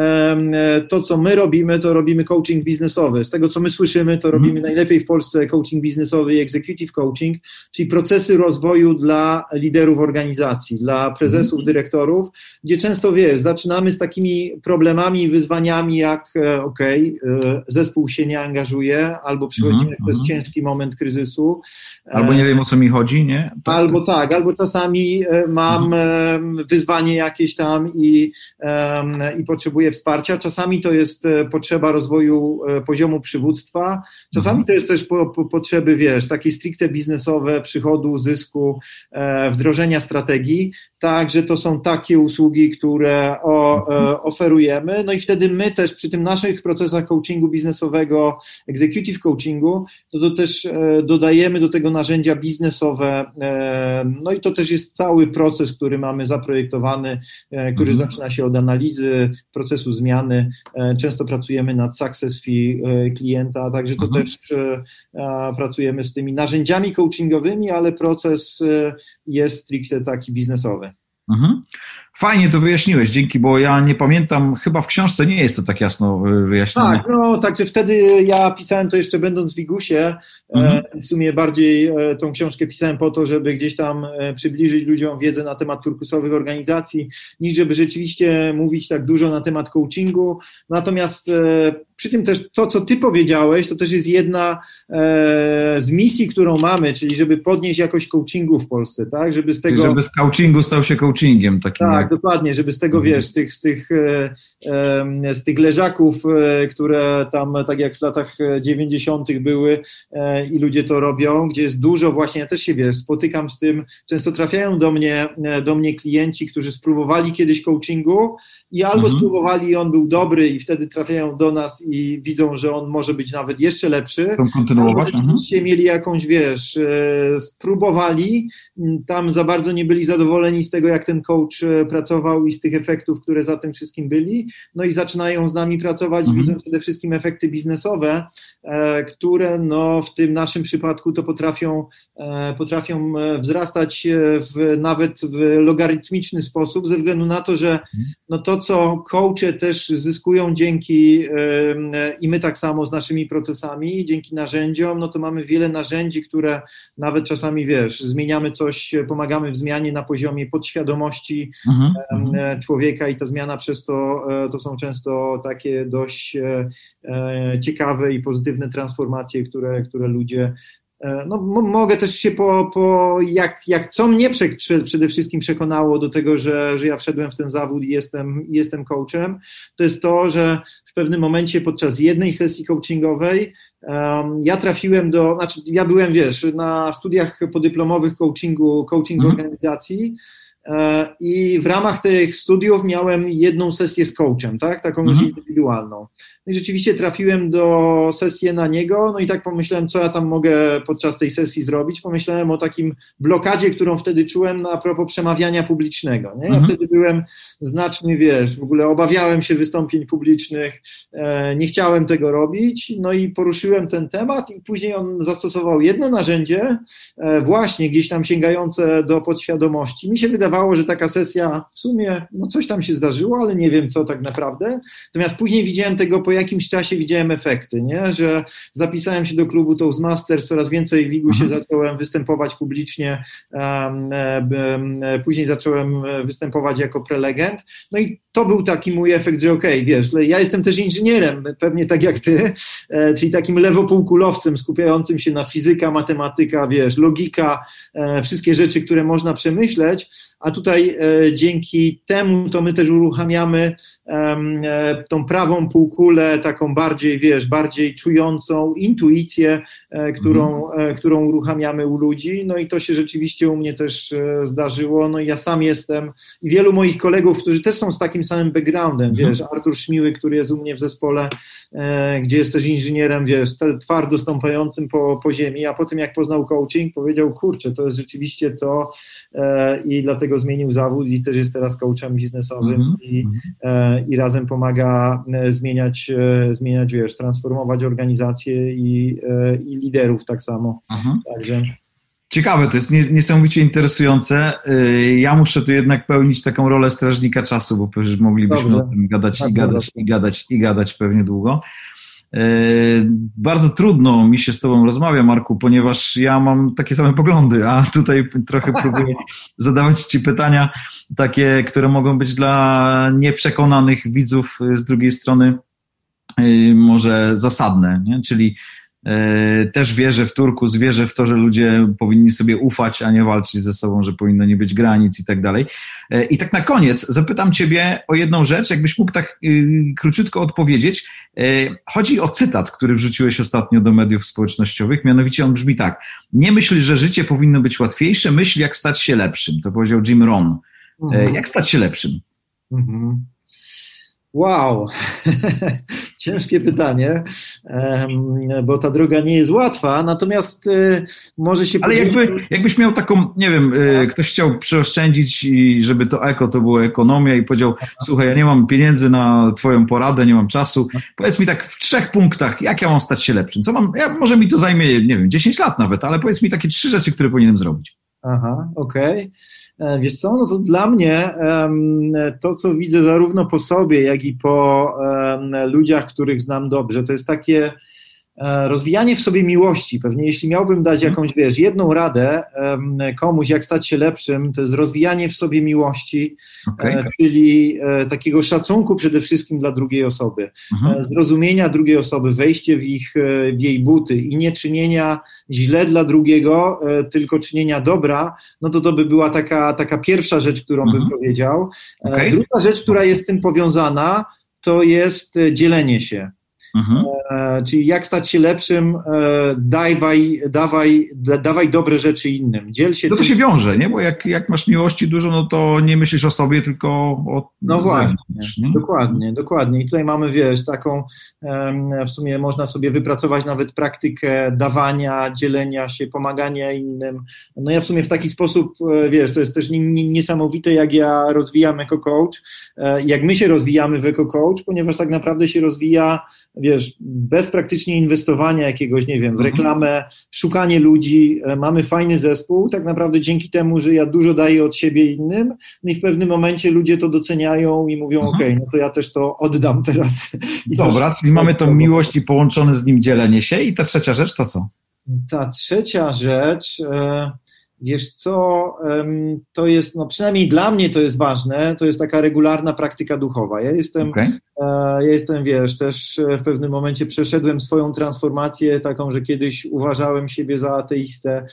to, co my robimy, to robimy coaching biznesowy. Z tego, co my słyszymy, to robimy mhm. najlepiej w Polsce coaching biznesowy i executive coaching, czyli procesy rozwoju dla liderów organizacji, dla prezesów, mhm. dyrektorów, gdzie często, wiesz, zaczynamy z takimi problemami i wyzwaniami jak, okej, okay, zespół się nie angażuje, albo przychodzimy mm-hmm. przez ciężki moment kryzysu. Albo nie wiem, o co mi chodzi, nie? Tak. Albo tak, albo czasami mam mm-hmm. wyzwanie jakieś tam i, um, i potrzebuję wsparcia. Czasami to jest potrzeba rozwoju poziomu przywództwa, czasami mm-hmm. to jest też po, po, potrzeby, wiesz, takie stricte biznesowe, przychodu, zysku, e, wdrożenia strategii. Także to są takie usługi, które o, e, oferujemy. No i wtedy my też przy tym naszych procesach coachingu biznesowego, executive coachingu, to, to też e, dodajemy do tego narzędzia biznesowe. E, no i to też jest cały proces, który mamy zaprojektowany, e, który mhm. zaczyna się od analizy procesu zmiany. E, często pracujemy nad success fee e, klienta, także to mhm. też e, pracujemy z tymi narzędziami coachingowymi, ale proces e, jest stricte taki biznesowy. Mhm. Fajnie to wyjaśniłeś, dzięki, bo ja nie pamiętam, chyba w książce nie jest to tak jasno wyjaśnione. Tak, no także wtedy ja pisałem to jeszcze będąc w Wigusie, mhm. w sumie bardziej tą książkę pisałem po to, żeby gdzieś tam przybliżyć ludziom wiedzę na temat turkusowych organizacji, niż żeby rzeczywiście mówić tak dużo na temat coachingu, natomiast przy tym też to, co ty powiedziałeś, to też jest jedna z misji, którą mamy, czyli żeby podnieść jakość coachingu w Polsce, tak, żeby z tego... Żeby z coachingu stał się coachingiem takim. Tak, jak... dokładnie, żeby z tego, wiesz, z tych, z tych, z tych leżaków, które tam tak jak w latach dziewięćdziesiątych były i ludzie to robią, gdzie jest dużo właśnie, ja też się, wiesz, spotykam z tym, często trafiają do mnie, do mnie klienci, którzy spróbowali kiedyś coachingu i albo mhm. spróbowali i on był dobry i wtedy trafiają do nas i widzą, że on może być nawet jeszcze lepszy, albo rzeczywiście mieli jakąś, wiesz, spróbowali, tam za bardzo nie byli zadowoleni z tego, jak ten coach pracował i z tych efektów, które za tym wszystkim byli, no i zaczynają z nami pracować, mhm. widzą przede wszystkim efekty biznesowe, które no w tym naszym przypadku to potrafią, potrafią wzrastać w, nawet w logarytmiczny sposób, ze względu na to, że no to, co coache też zyskują dzięki i my tak samo z naszymi procesami, dzięki narzędziom, no to mamy wiele narzędzi, które nawet czasami, wiesz, zmieniamy coś, pomagamy w zmianie na poziomie podświadomości mhm. człowieka i ta zmiana przez to, to są często takie dość ciekawe i pozytywne transformacje, które, które ludzie No, m- mogę też się po, po jak, jak co mnie prze, przede wszystkim przekonało do tego, że, że ja wszedłem w ten zawód i jestem, jestem coachem, to jest to, że w pewnym momencie podczas jednej sesji coachingowej um, ja trafiłem do, znaczy ja byłem, wiesz, na studiach podyplomowych coachingu, coaching mhm. organizacji i w ramach tych studiów miałem jedną sesję z coachem, tak, taką już mhm. indywidualną. No i rzeczywiście trafiłem do sesji na niego, no i tak pomyślałem, co ja tam mogę podczas tej sesji zrobić. Pomyślałem o takim blokadzie, którą wtedy czułem na propos przemawiania publicznego, nie? Ja mhm. wtedy byłem znacznie, wiesz, w ogóle obawiałem się wystąpień publicznych, e, nie chciałem tego robić, no i poruszyłem ten temat i później on zastosował jedno narzędzie, e, właśnie gdzieś tam sięgające do podświadomości. Mi się wydawało, wydawało, że taka sesja w sumie, no coś tam się zdarzyło, ale nie wiem co tak naprawdę. Natomiast później widziałem tego, po jakimś czasie widziałem efekty, nie? Że zapisałem się do klubu Toastmasters, coraz więcej w Igusie mhm. zacząłem występować publicznie, um, um, później zacząłem występować jako prelegent, no i to był taki mój efekt, że okej, okay, wiesz, ja jestem też inżynierem, pewnie tak jak ty, e, czyli takim lewopółkulowcem skupiającym się na fizyka, matematyka, wiesz, logika, e, wszystkie rzeczy, które można przemyśleć, a tutaj e, dzięki temu to my też uruchamiamy e, tą prawą półkulę, taką bardziej, wiesz, bardziej czującą intuicję, e, którą, e, którą uruchamiamy u ludzi, no i to się rzeczywiście u mnie też e, zdarzyło, no i ja sam jestem i wielu moich kolegów, którzy też są z takim samym backgroundem, mhm. wiesz, Artur Szmiły, który jest u mnie w zespole, e, gdzie jest też inżynierem, wiesz, twardo stąpającym po, po ziemi, a potem jak poznał coaching, powiedział, kurczę, to jest rzeczywiście to e, i dlatego zmienił zawód i też jest teraz coachem biznesowym mhm. i, e, i razem pomaga e, zmieniać, e, zmieniać, wiesz, transformować organizacje i, e, i liderów tak samo. Mhm. Także... Ciekawe, to jest niesamowicie interesujące. Ja muszę tu jednak pełnić taką rolę strażnika czasu, bo przecież moglibyśmy Dobrze. o tym gadać tak, i gadać, dobrze. i gadać, i gadać pewnie długo. Bardzo trudno mi się z tobą rozmawia, Marku, ponieważ ja mam takie same poglądy, a tutaj trochę próbuję zadawać ci pytania takie, które mogą być dla nieprzekonanych widzów z drugiej strony może zasadne, nie? Czyli też wierzę w turkus, wierzę w to, że ludzie powinni sobie ufać, a nie walczyć ze sobą, że powinno nie być granic i tak dalej. I tak na koniec zapytam ciebie o jedną rzecz, jakbyś mógł tak króciutko odpowiedzieć. Chodzi o cytat, który wrzuciłeś ostatnio do mediów społecznościowych, mianowicie on brzmi tak: nie myśl, że życie powinno być łatwiejsze, myśl, jak stać się lepszym. To powiedział Jim Rohn. Mhm. Jak stać się lepszym? Mhm. Wow, ciężkie pytanie, bo ta droga nie jest łatwa, natomiast może się... Ale jakby, jakbyś miał taką, nie wiem, ktoś chciał przeoszczędzić i żeby to eko to była ekonomia i powiedział, słuchaj, ja nie mam pieniędzy na twoją poradę, nie mam czasu, powiedz mi tak w trzech punktach, jak ja mam stać się lepszym? Co mam, ja, może mi to zajmie, nie wiem, dziesięć lat nawet, ale powiedz mi takie trzy rzeczy, które powinienem zrobić. Aha, okej. Okay. Wiesz co, no to dla mnie to, co widzę zarówno po sobie, jak i po ludziach, których znam dobrze, to jest takie rozwijanie w sobie miłości. Pewnie jeśli miałbym dać jakąś, wiesz, jedną radę komuś, jak stać się lepszym, to jest rozwijanie w sobie miłości, okay. czyli takiego szacunku przede wszystkim dla drugiej osoby, mhm. zrozumienia drugiej osoby, wejście w ich, w jej buty i nie czynienia źle dla drugiego, tylko czynienia dobra, no to to by była taka, taka pierwsza rzecz, którą mhm. bym powiedział. Okay. Druga rzecz, która jest z tym powiązana, to jest dzielenie się. Mhm. E, czyli jak stać się lepszym, e, dawaj, dawaj, dawaj dobre rzeczy innym. Dziel się to, to się wiąże, nie? Bo jak, jak masz miłości dużo, no to nie myślisz o sobie, tylko o No właśnie, nie? dokładnie, dokładnie. I tutaj mamy, wiesz, taką, e, w sumie można sobie wypracować nawet praktykę dawania, dzielenia się, pomagania innym. No ja w sumie w taki sposób, e, wiesz, to jest też niesamowite, jak ja rozwijam jako coach, e, jak my się rozwijamy w jako coach, ponieważ tak naprawdę się rozwija, wiesz, bez praktycznie inwestowania jakiegoś, nie wiem, w reklamę, w szukanie ludzi, mamy fajny zespół, tak naprawdę dzięki temu, że ja dużo daję od siebie innym, no i w pewnym momencie ludzie to doceniają i mówią, mhm. okej, okay, no to ja też to oddam teraz. I dobra, czyli mamy tą miłość i połączone z nim dzielenie się i ta trzecia rzecz to co? Ta trzecia rzecz... E... Wiesz co, to jest, no przynajmniej dla mnie to jest ważne, to jest taka regularna praktyka duchowa. Ja jestem, okay. ja jestem, wiesz, też w pewnym momencie przeszedłem swoją transformację taką, że kiedyś uważałem siebie za ateistę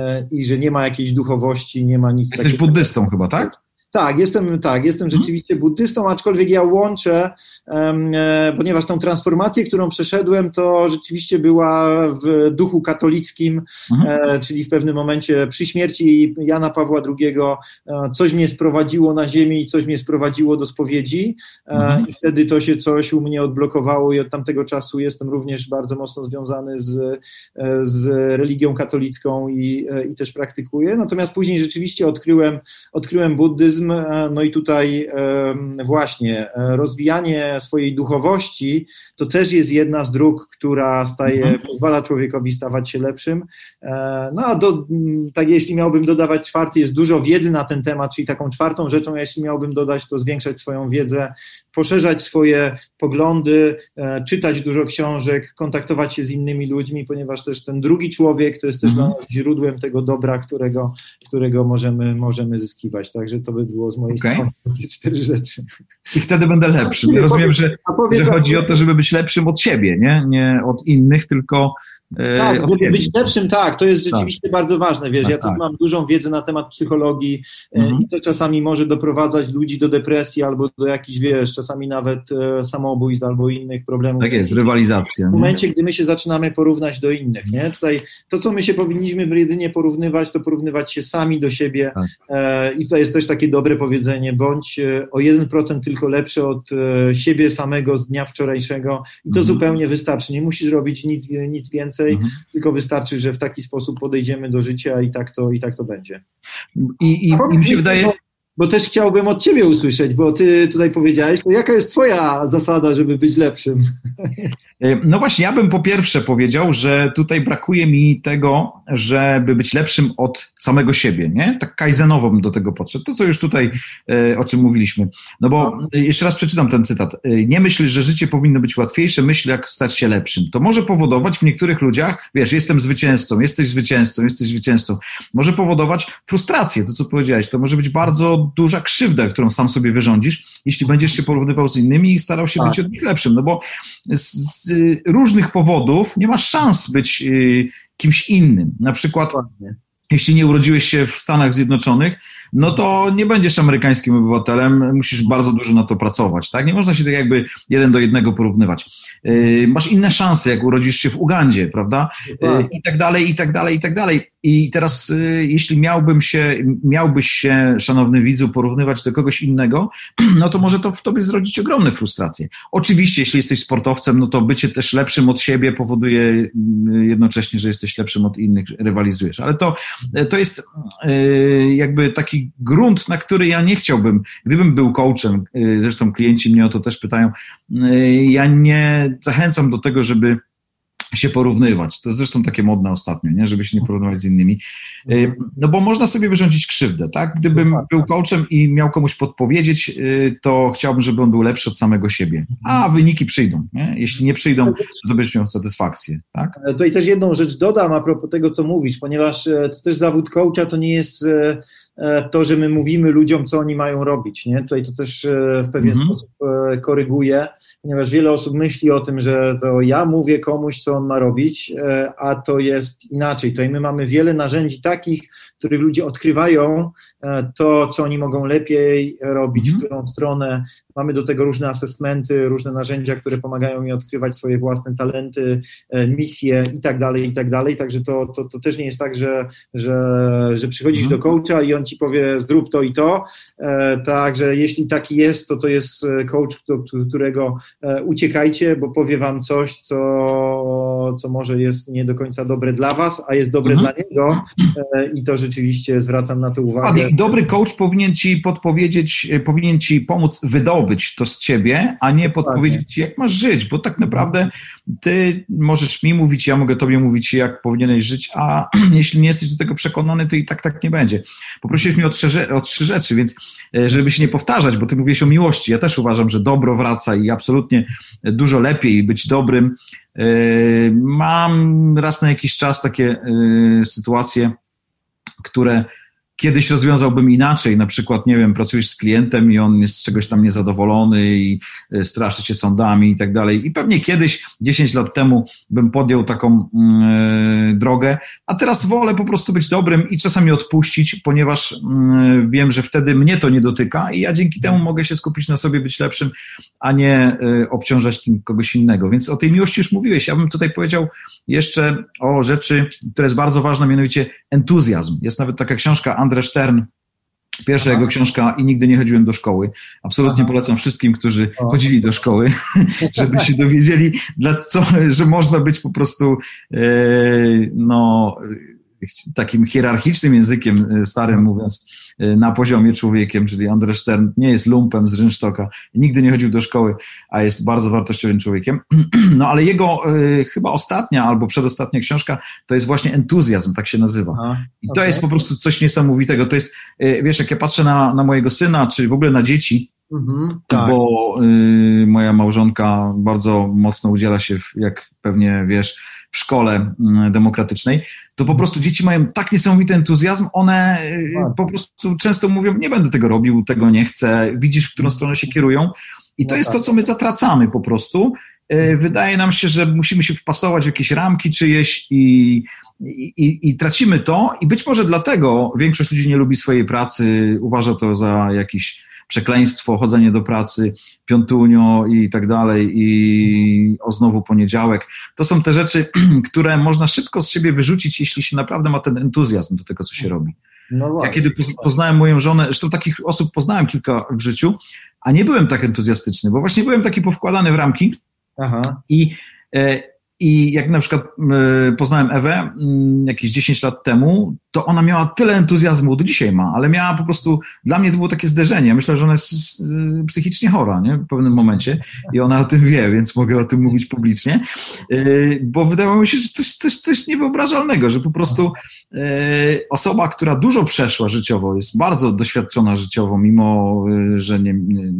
i że nie ma jakiejś duchowości, nie ma nic takiego. Jesteś buddystą chyba, tak? Tak, jestem, tak, jestem rzeczywiście buddystą, aczkolwiek ja łączę, um, e, ponieważ tą transformację, którą przeszedłem, to rzeczywiście była w duchu katolickim, mhm. e, czyli w pewnym momencie przy śmierci Jana Pawła drugiego e, coś mnie sprowadziło na ziemię i coś mnie sprowadziło do spowiedzi e, mhm. i wtedy to się coś u mnie odblokowało i od tamtego czasu jestem również bardzo mocno związany z, e, z religią katolicką i, e, i też praktykuję. Natomiast później rzeczywiście odkryłem, odkryłem buddyzm, stoicyzm, no i tutaj właśnie rozwijanie swojej duchowości to też jest jedna z dróg, która staje, mhm. pozwala człowiekowi stawać się lepszym. No a do, tak jeśli miałbym dodawać czwarty, jest dużo wiedzy na ten temat, czyli taką czwartą rzeczą, jeśli miałbym dodać, to zwiększać swoją wiedzę, poszerzać swoje poglądy, czytać dużo książek, kontaktować się z innymi ludźmi, ponieważ też ten drugi człowiek to jest też mhm. dla nas źródłem tego dobra, którego, którego możemy, możemy zyskiwać. Także to by było z mojej okay. strony cztery rzeczy. I wtedy będę lepszym. Ja rozumiem, że, że chodzi o to, żeby być lepszym od siebie, nie, nie od innych, tylko tak, żeby okay. być lepszym, tak, to jest rzeczywiście tak. bardzo ważne, wiesz, tak, ja też tak. mam dużą wiedzę na temat psychologii mhm. i to czasami może doprowadzać ludzi do depresji albo do jakichś, wiesz, czasami nawet e, samobójstw albo innych problemów. Tak jest, rywalizacja. W momencie, nie? gdy my się zaczynamy porównać do innych, nie, tutaj to, co my się powinniśmy jedynie porównywać, to porównywać się sami do siebie tak. e, i tutaj jest też takie dobre powiedzenie, bądź o jeden procent tylko lepszy od e, siebie samego z dnia wczorajszego i to mhm. zupełnie wystarczy, nie musisz robić nic, nic więcej, Mhm. tylko wystarczy, że w taki sposób podejdziemy do życia i tak to, i tak to będzie. I, i, i mi się wydaje... Bo, bo też chciałbym od ciebie usłyszeć, bo ty tutaj powiedziałeś, to jaka jest twoja zasada, żeby być lepszym? No właśnie, ja bym po pierwsze powiedział, że tutaj brakuje mi tego, żeby być lepszym od samego siebie, nie? Tak kaizenowo bym do tego podszedł. To, co już tutaj, o czym mówiliśmy. No bo no. jeszcze raz przeczytam ten cytat. Nie myśl, że życie powinno być łatwiejsze, myśl, jak stać się lepszym. To może powodować w niektórych ludziach, wiesz, jestem zwycięzcą, jesteś zwycięzcą, jesteś zwycięzcą. Może powodować frustrację, to co powiedziałeś. To może być bardzo duża krzywda, którą sam sobie wyrządzisz, jeśli będziesz się porównywał z innymi i starał się tak. być od nich lepszym. No bo z, z różnych powodów nie masz szans być y, kimś innym. Na przykład, jeśli nie urodziłeś się w Stanach Zjednoczonych, no to nie będziesz amerykańskim obywatelem, musisz bardzo dużo na to pracować, tak? Nie można się tak jakby jeden do jednego porównywać. Yy, masz inne szanse, jak urodzisz się w Ugandzie, prawda? Yy, I tak dalej, i tak dalej, i tak dalej. I teraz, yy, jeśli miałbym się, miałbyś się, szanowny widzu, porównywać do kogoś innego, no to może to w tobie zrodzić ogromne frustracje. Oczywiście, jeśli jesteś sportowcem, no to bycie też lepszym od siebie powoduje jednocześnie, że jesteś lepszym od innych, rywalizujesz. Ale to, to jest yy, jakby taki grunt, na który ja nie chciałbym, gdybym był coachem, zresztą klienci mnie o to też pytają, ja nie zachęcam do tego, żeby się porównywać. To jest zresztą takie modne ostatnio, nie? Żeby się nie porównywać z innymi. No bo można sobie wyrządzić krzywdę, tak? Gdybym był coachem i miał komuś podpowiedzieć, to chciałbym, żeby on był lepszy od samego siebie. A wyniki przyjdą, nie? Jeśli nie przyjdą, to będziesz miał satysfakcję, tak? Tutaj też jedną rzecz dodam a propos tego, co mówisz, ponieważ to też zawód coacha to nie jest to, że my mówimy ludziom, co oni mają robić, nie? Tutaj to też w pewien mm-hmm. sposób koryguje, ponieważ wiele osób myśli o tym, że to ja mówię komuś, co on ma robić, a to jest inaczej. Tutaj my mamy wiele narzędzi takich, w których ludzie odkrywają to, co oni mogą lepiej robić, mm-hmm. w którą stronę. Mamy do tego różne asesmenty, różne narzędzia, które pomagają mi odkrywać swoje własne talenty, misje i tak dalej, i tak dalej. Także to, to, to też nie jest tak, że, że, że przychodzisz mm-hmm. do coacha i on ci powie zrób to i to. Także jeśli taki jest, to to jest coach, do którego uciekajcie, bo powie wam coś, co, co może jest nie do końca dobre dla was, a jest dobre mm-hmm. dla niego i to rzeczywiście zwracam na to uwagę. I dobry coach powinien ci podpowiedzieć, powinien ci pomóc wydobyć to z ciebie, a nie podpowiedzieć ci, jak masz żyć, bo tak naprawdę ty możesz mi mówić, ja mogę tobie mówić, jak powinieneś żyć, a jeśli nie jesteś do tego przekonany, to i tak tak nie będzie. Poprosiłeś mnie o trzy, o trzy rzeczy, więc żeby się nie powtarzać, bo ty mówiłeś o miłości, ja też uważam, że dobro wraca i absolutnie dużo lepiej być dobrym. Mam raz na jakiś czas takie sytuacje, które kiedyś rozwiązałbym inaczej, na przykład, nie wiem, pracujesz z klientem i on jest z czegoś tam niezadowolony i straszy cię sądami i tak dalej. I pewnie kiedyś, dziesięć lat temu, bym podjął taką yy, drogę, a teraz wolę po prostu być dobrym i czasami odpuścić, ponieważ yy, wiem, że wtedy mnie to nie dotyka i ja dzięki temu mogę się skupić na sobie, być lepszym, a nie yy, obciążać tym kogoś innego. Więc o tej miłości już mówiłeś. Ja bym tutaj powiedział jeszcze o rzeczy, która jest bardzo ważna, mianowicie entuzjazm. Jest nawet taka książka Andre Stern, pierwsza Aha. jego książka I nigdy nie chodziłem do szkoły. Absolutnie Aha. polecam wszystkim, którzy o. chodzili do szkoły, żeby się dowiedzieli, dla co, że można być po prostu e, no, takim hierarchicznym językiem starym mówiąc, na poziomie człowiekiem, czyli Andrzej Stern nie jest lumpem z rynsztoka, nigdy nie chodził do szkoły, a jest bardzo wartościowym człowiekiem. No ale jego y, chyba ostatnia albo przedostatnia książka to jest właśnie Entuzjazm, tak się nazywa. Aha, I to okay. jest po prostu coś niesamowitego. To jest, y, wiesz, jak ja patrzę na, na mojego syna, czy w ogóle na dzieci, mhm, tak. bo y, moja małżonka bardzo mocno udziela się, w, jak pewnie wiesz, w szkole y, demokratycznej, to po prostu dzieci mają tak niesamowity entuzjazm, one y, po prostu często mówią, nie będę tego robił, tego nie chcę, widzisz, w którą stronę się kierują i to jest to, co my zatracamy po prostu. Y, wydaje nam się, że musimy się wpasować w jakieś ramki czyjeś i, i, i, i tracimy to i być może dlatego większość ludzi nie lubi swojej pracy, uważa to za jakiś przekleństwo, chodzenie do pracy, piątunio i tak dalej i o znowu poniedziałek. To są te rzeczy, które można szybko z siebie wyrzucić, jeśli się naprawdę ma ten entuzjazm do tego, co się robi. No właśnie, ja kiedy poznałem moją żonę, zresztą takich osób poznałem kilka w życiu, a nie byłem tak entuzjastyczny, bo właśnie byłem taki powkładany w ramki. Aha. i e, I jak na przykład y, poznałem Ewę y, jakieś dziesięć lat temu, to ona miała tyle entuzjazmu, do dzisiaj ma, ale miała po prostu, dla mnie to było takie zderzenie. Myślę, że ona jest y, psychicznie chora, nie? W pewnym momencie i ona o tym wie, więc mogę o tym mówić publicznie, y, bo wydawało mi się, że coś, coś, coś niewyobrażalnego, że po prostu y, osoba, która dużo przeszła życiowo, jest bardzo doświadczona życiowo, mimo y, że nie, nie,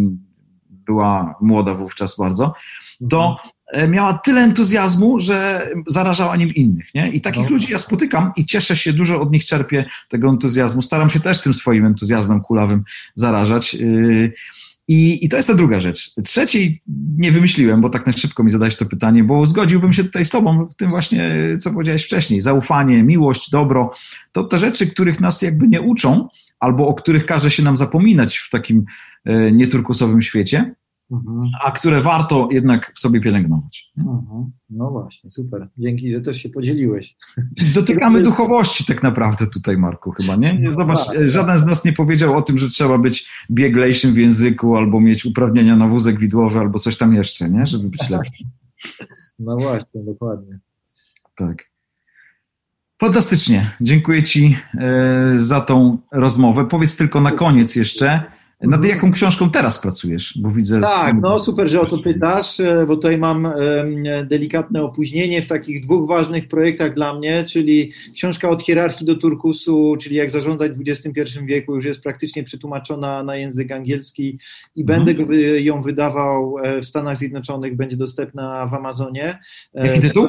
była młoda wówczas bardzo, to miała tyle entuzjazmu, że zarażała nim innych, nie? I takich no. ludzi ja spotykam i cieszę się, dużo od nich czerpię tego entuzjazmu. Staram się też tym swoim entuzjazmem kulawym zarażać. I, i to jest ta druga rzecz. Trzeciej nie wymyśliłem, bo tak na szybko mi zadałeś to pytanie, bo zgodziłbym się tutaj z tobą w tym właśnie, co powiedziałeś wcześniej. Zaufanie, miłość, dobro, to te rzeczy, których nas jakby nie uczą, albo o których każe się nam zapominać w takim nieturkusowym świecie, a które warto jednak w sobie pielęgnować. Mhm. No właśnie, super. Dzięki, że też się podzieliłeś. Dotykamy duchowości tak naprawdę tutaj, Marku, chyba, nie? Zobacz, żaden z nas nie powiedział o tym, że trzeba być bieglejszym w języku, albo mieć uprawnienia na wózek widłowy, albo coś tam jeszcze, nie? Żeby być lepszym. No właśnie, dokładnie. Tak. Fantastycznie. Dziękuję Ci za tą rozmowę. Powiedz tylko na koniec jeszcze, nad jaką książką teraz pracujesz? Bo widzę... Tak, no super, że o to pytasz, bo tutaj mam delikatne opóźnienie w takich dwóch ważnych projektach dla mnie, czyli książka Od hierarchii do turkusu, czyli jak zarządzać w dwudziestym pierwszym wieku, już jest praktycznie przetłumaczona na język angielski i mhm. będę go, ją wydawał w Stanach Zjednoczonych, będzie dostępna w Amazonie. Jaki tytuł?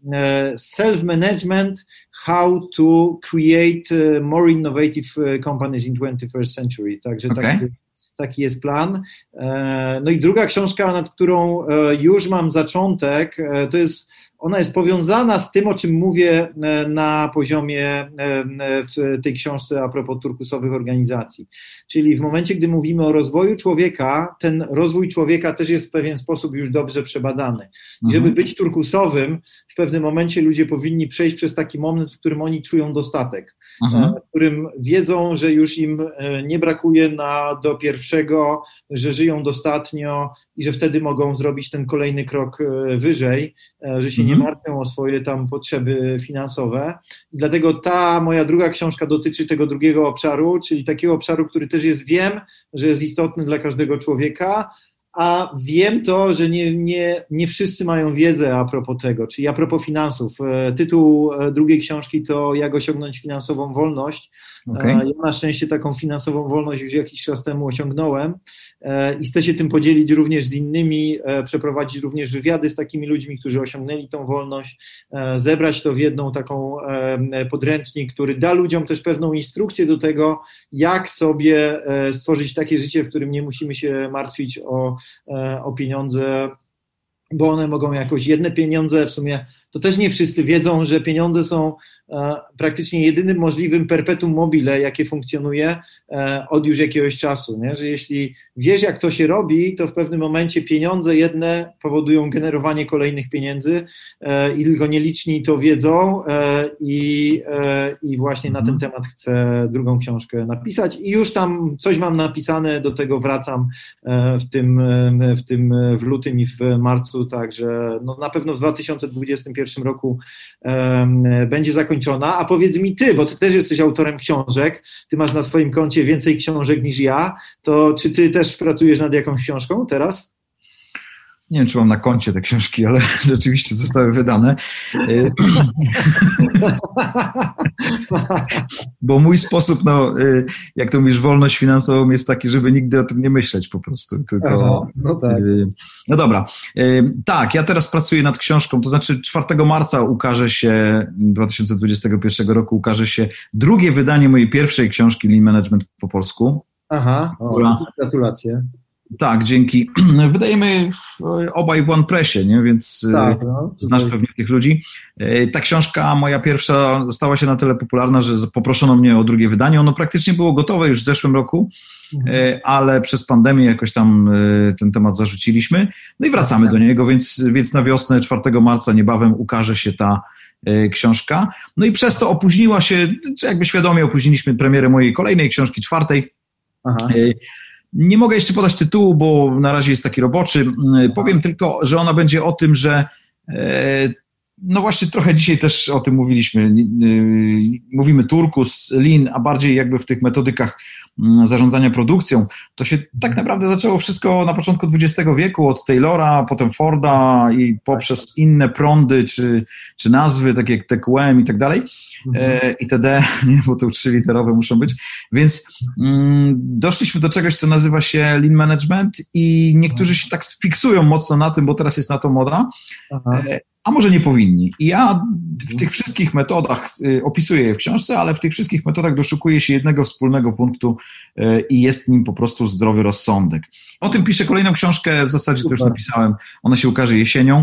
Self-Management, How to Create More Innovative Companies in twenty-first Century. Także okay. taki Taki jest plan. No i druga książka, nad którą już mam zaczątek, to jest, ona jest powiązana z tym, o czym mówię na poziomie w tej książce a propos turkusowych organizacji. Czyli w momencie, gdy mówimy o rozwoju człowieka, ten rozwój człowieka też jest w pewien sposób już dobrze przebadany. I mhm. żeby być turkusowym, w pewnym momencie ludzie powinni przejść przez taki moment, w którym oni czują dostatek, mhm. w którym wiedzą, że już im nie brakuje na do pierwszego, że żyją dostatnio i że wtedy mogą zrobić ten kolejny krok wyżej, że się nie martwią o swoje tam potrzeby finansowe. I dlatego ta moja druga książka dotyczy tego drugiego obszaru, czyli takiego obszaru, który też jest, wiem, że jest istotny dla każdego człowieka, a wiem to, że nie, nie, nie wszyscy mają wiedzę a propos tego, czyli a propos finansów. Tytuł drugiej książki to Jak osiągnąć finansową wolność. Okay. Ja na szczęście taką finansową wolność już jakiś czas temu osiągnąłem i chcę się tym podzielić również z innymi, przeprowadzić również wywiady z takimi ludźmi, którzy osiągnęli tą wolność, zebrać to w jedną taką podręcznik, który da ludziom też pewną instrukcję do tego, jak sobie stworzyć takie życie, w którym nie musimy się martwić o, o pieniądze, bo one mogą jakoś, jedne pieniądze w sumie, to też nie wszyscy wiedzą, że pieniądze są praktycznie jedynym możliwym perpetuum mobile, jakie funkcjonuje od już jakiegoś czasu, nie? Że jeśli wiesz, jak to się robi, to w pewnym momencie pieniądze jedne powodują generowanie kolejnych pieniędzy i tylko nieliczni to wiedzą i, i właśnie na ten temat chcę drugą książkę napisać i już tam coś mam napisane, do tego wracam w tym, w tym w lutym i w marcu, także no na pewno w dwa tysiące dwudziestym pierwszym roku będzie zakończony skończona, a powiedz mi ty, bo ty też jesteś autorem książek, ty masz na swoim koncie więcej książek niż ja, to czy ty też pracujesz nad jakąś książką teraz? Nie wiem, czy mam na koncie te książki, ale rzeczywiście zostały wydane. Bo mój sposób, no, jak to mówisz, wolność finansową jest taki, żeby nigdy o tym nie myśleć po prostu. Tylko, Aha, no tak. No dobra. Tak, ja teraz pracuję nad książką, to znaczy czwartego marca ukaże się, dwa tysiące dwudziestego pierwszego roku ukaże się drugie wydanie mojej pierwszej książki Lean Management po polsku. Aha, o, która, gratulacje. Tak, dzięki. Wydajemy w, obaj w OnePressie, nie? Więc tak, no, znasz pewnie tych ludzi. Ta książka moja pierwsza stała się na tyle popularna, że poproszono mnie o drugie wydanie. Ono praktycznie było gotowe już w zeszłym roku, mhm. ale przez pandemię jakoś tam ten temat zarzuciliśmy. No i wracamy tak. do niego, więc, więc na wiosnę czwartego marca niebawem ukaże się ta książka. No i przez to opóźniła się, czy jakby świadomie opóźniliśmy premierę mojej kolejnej książki, czwartej. Aha. Nie mogę jeszcze podać tytułu, bo na razie jest taki roboczy. Powiem tylko, że ona będzie o tym, że no właśnie trochę dzisiaj też o tym mówiliśmy. Mówimy turkus, lean, a bardziej jakby w tych metodykach zarządzania produkcją. To się tak naprawdę zaczęło wszystko na początku dwudziestego wieku, od Taylora, potem Forda i poprzez inne prądy czy, czy nazwy, takie jak T Q M i tak dalej, mhm. itd., nie, bo to trzyliterowe muszą być. Więc mm, doszliśmy do czegoś, co nazywa się Lean Management i niektórzy się tak sfiksują mocno na tym, bo teraz jest na to moda, Aha. a może nie powinni. I ja w tych wszystkich metodach opisuję je w książce, ale w tych wszystkich metodach doszukuję się jednego wspólnego punktu i jest nim po prostu zdrowy rozsądek. O tym piszę kolejną książkę, w zasadzie Super. To już napisałem, ona się ukaże jesienią.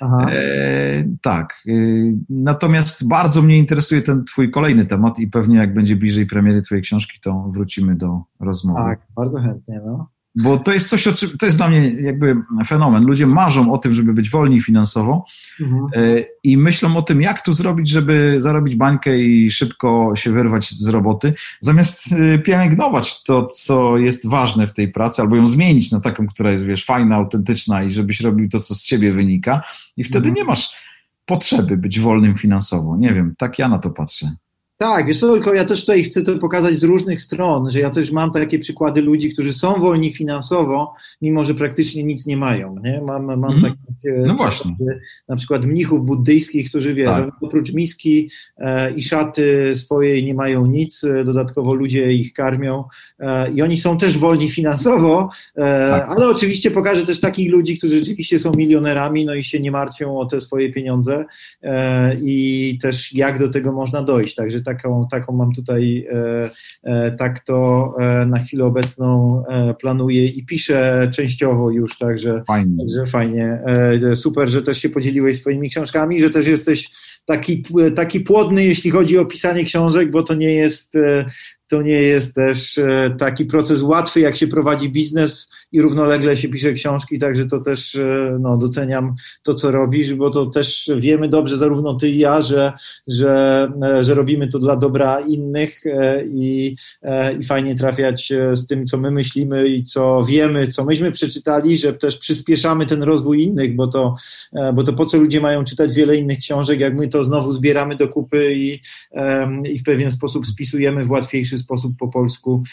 E, tak. E, natomiast bardzo mnie interesuje ten twój kolejny temat i pewnie jak będzie bliżej premiery twojej książki, to wrócimy do rozmowy. Tak, bardzo chętnie, no. Bo to jest coś, o czym, to jest dla mnie jakby fenomen. Ludzie marzą o tym, żeby być wolni finansowo mhm. i myślą o tym, jak tu zrobić, żeby zarobić bańkę i szybko się wyrwać z roboty, zamiast pielęgnować to, co jest ważne w tej pracy, albo ją zmienić na taką, która jest, wiesz, fajna, autentyczna i żebyś robił to, co z ciebie wynika i wtedy mhm. nie masz potrzeby być wolnym finansowo. Nie wiem, tak ja na to patrzę. Tak, wiesz co, tylko ja też tutaj chcę to pokazać z różnych stron, że ja też mam takie przykłady ludzi, którzy są wolni finansowo, mimo że praktycznie nic nie mają, nie? Mam, mam mm. takich no właśnie. na przykład mnichów buddyjskich, którzy wiedzą, tak. oprócz miski e, i szaty swojej nie mają nic, e, dodatkowo ludzie ich karmią e, i oni są też wolni finansowo, e, tak. ale oczywiście pokażę też takich ludzi, którzy rzeczywiście są milionerami, no i się nie martwią o te swoje pieniądze e, i też jak do tego można dojść, także tak Taką, taką mam tutaj, e, e, tak to e, na chwilę obecną e, planuję i piszę częściowo już, także fajnie. Także fajnie. E, super, że też się podzieliłeś swoimi książkami, że też jesteś taki, taki płodny, jeśli chodzi o pisanie książek, bo to nie jest... E, To nie jest też taki proces łatwy, jak się prowadzi biznes i równolegle się pisze książki, także to też no, doceniam to, co robisz, bo to też wiemy dobrze, zarówno ty i ja, że, że, że robimy to dla dobra innych i, i fajnie trafiać z tym, co my myślimy i co wiemy, co myśmy przeczytali, że też przyspieszamy ten rozwój innych, bo to, bo to po co ludzie mają czytać wiele innych książek, jak my to znowu zbieramy do kupy i, i w pewien sposób spisujemy w łatwiejszy sposób po polsku,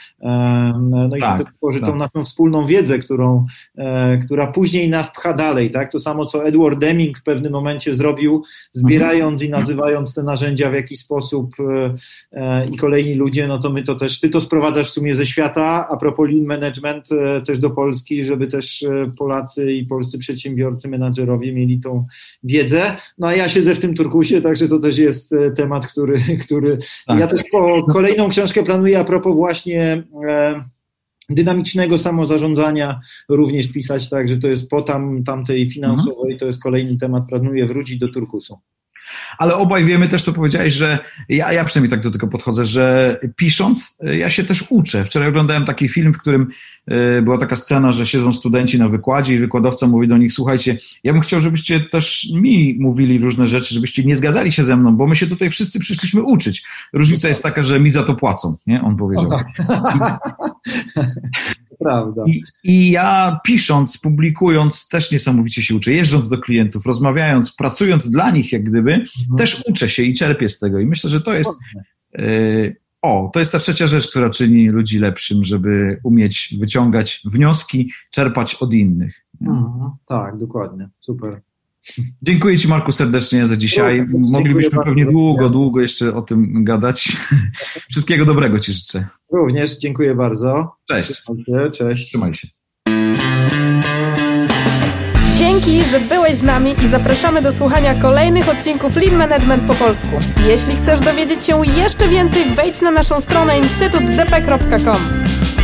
no i tak, to tworzy tak. tą naszą wspólną wiedzę, którą, która później nas pcha dalej, tak? To samo, co Edward Deming w pewnym momencie zrobił, zbierając i nazywając te narzędzia w jakiś sposób i kolejni ludzie, no to my to też, ty to sprowadzasz w sumie ze świata, a propos Lean Management też do Polski, żeby też Polacy i polscy przedsiębiorcy, menadżerowie mieli tą wiedzę, no a ja siedzę w tym turkusie, także to też jest temat, który, który tak. ja też po kolejną książkę planuję a propos właśnie e, dynamicznego samozarządzania również pisać, tak, że to jest po tam, tamtej finansowej, mhm. to jest kolejny temat, planuję wrócić do turkusu. Ale obaj wiemy też, co powiedziałeś, że ja, ja przynajmniej tak do tego podchodzę, że pisząc, ja się też uczę. Wczoraj oglądałem taki film, w którym y, była taka scena, że siedzą studenci na wykładzie i wykładowca mówi do nich, słuchajcie, ja bym chciał, żebyście też mi mówili różne rzeczy, żebyście nie zgadzali się ze mną, bo my się tutaj wszyscy przyszliśmy uczyć. Różnica jest taka, że mi za to płacą, nie? On powiedział. prawda. I, I ja pisząc, publikując też niesamowicie się uczę, jeżdżąc do klientów, rozmawiając, pracując dla nich jak gdyby, mhm. też uczę się i czerpię z tego i myślę, że to jest yy, o, to jest ta trzecia rzecz, która czyni ludzi lepszym, żeby umieć wyciągać wnioski, czerpać od innych. Mhm. Tak, dokładnie, super. Dziękuję Ci, Marku, serdecznie za dzisiaj. Również, moglibyśmy pewnie długo, długo jeszcze o tym gadać. Wszystkiego dobrego Ci życzę. Również dziękuję bardzo. Cześć. Trzymaj się. Cześć. Trzymaj się. Dzięki, że byłeś z nami i zapraszamy do słuchania kolejnych odcinków Lean Management po polsku. Jeśli chcesz dowiedzieć się jeszcze więcej, wejdź na naszą stronę instytut d p kropka com.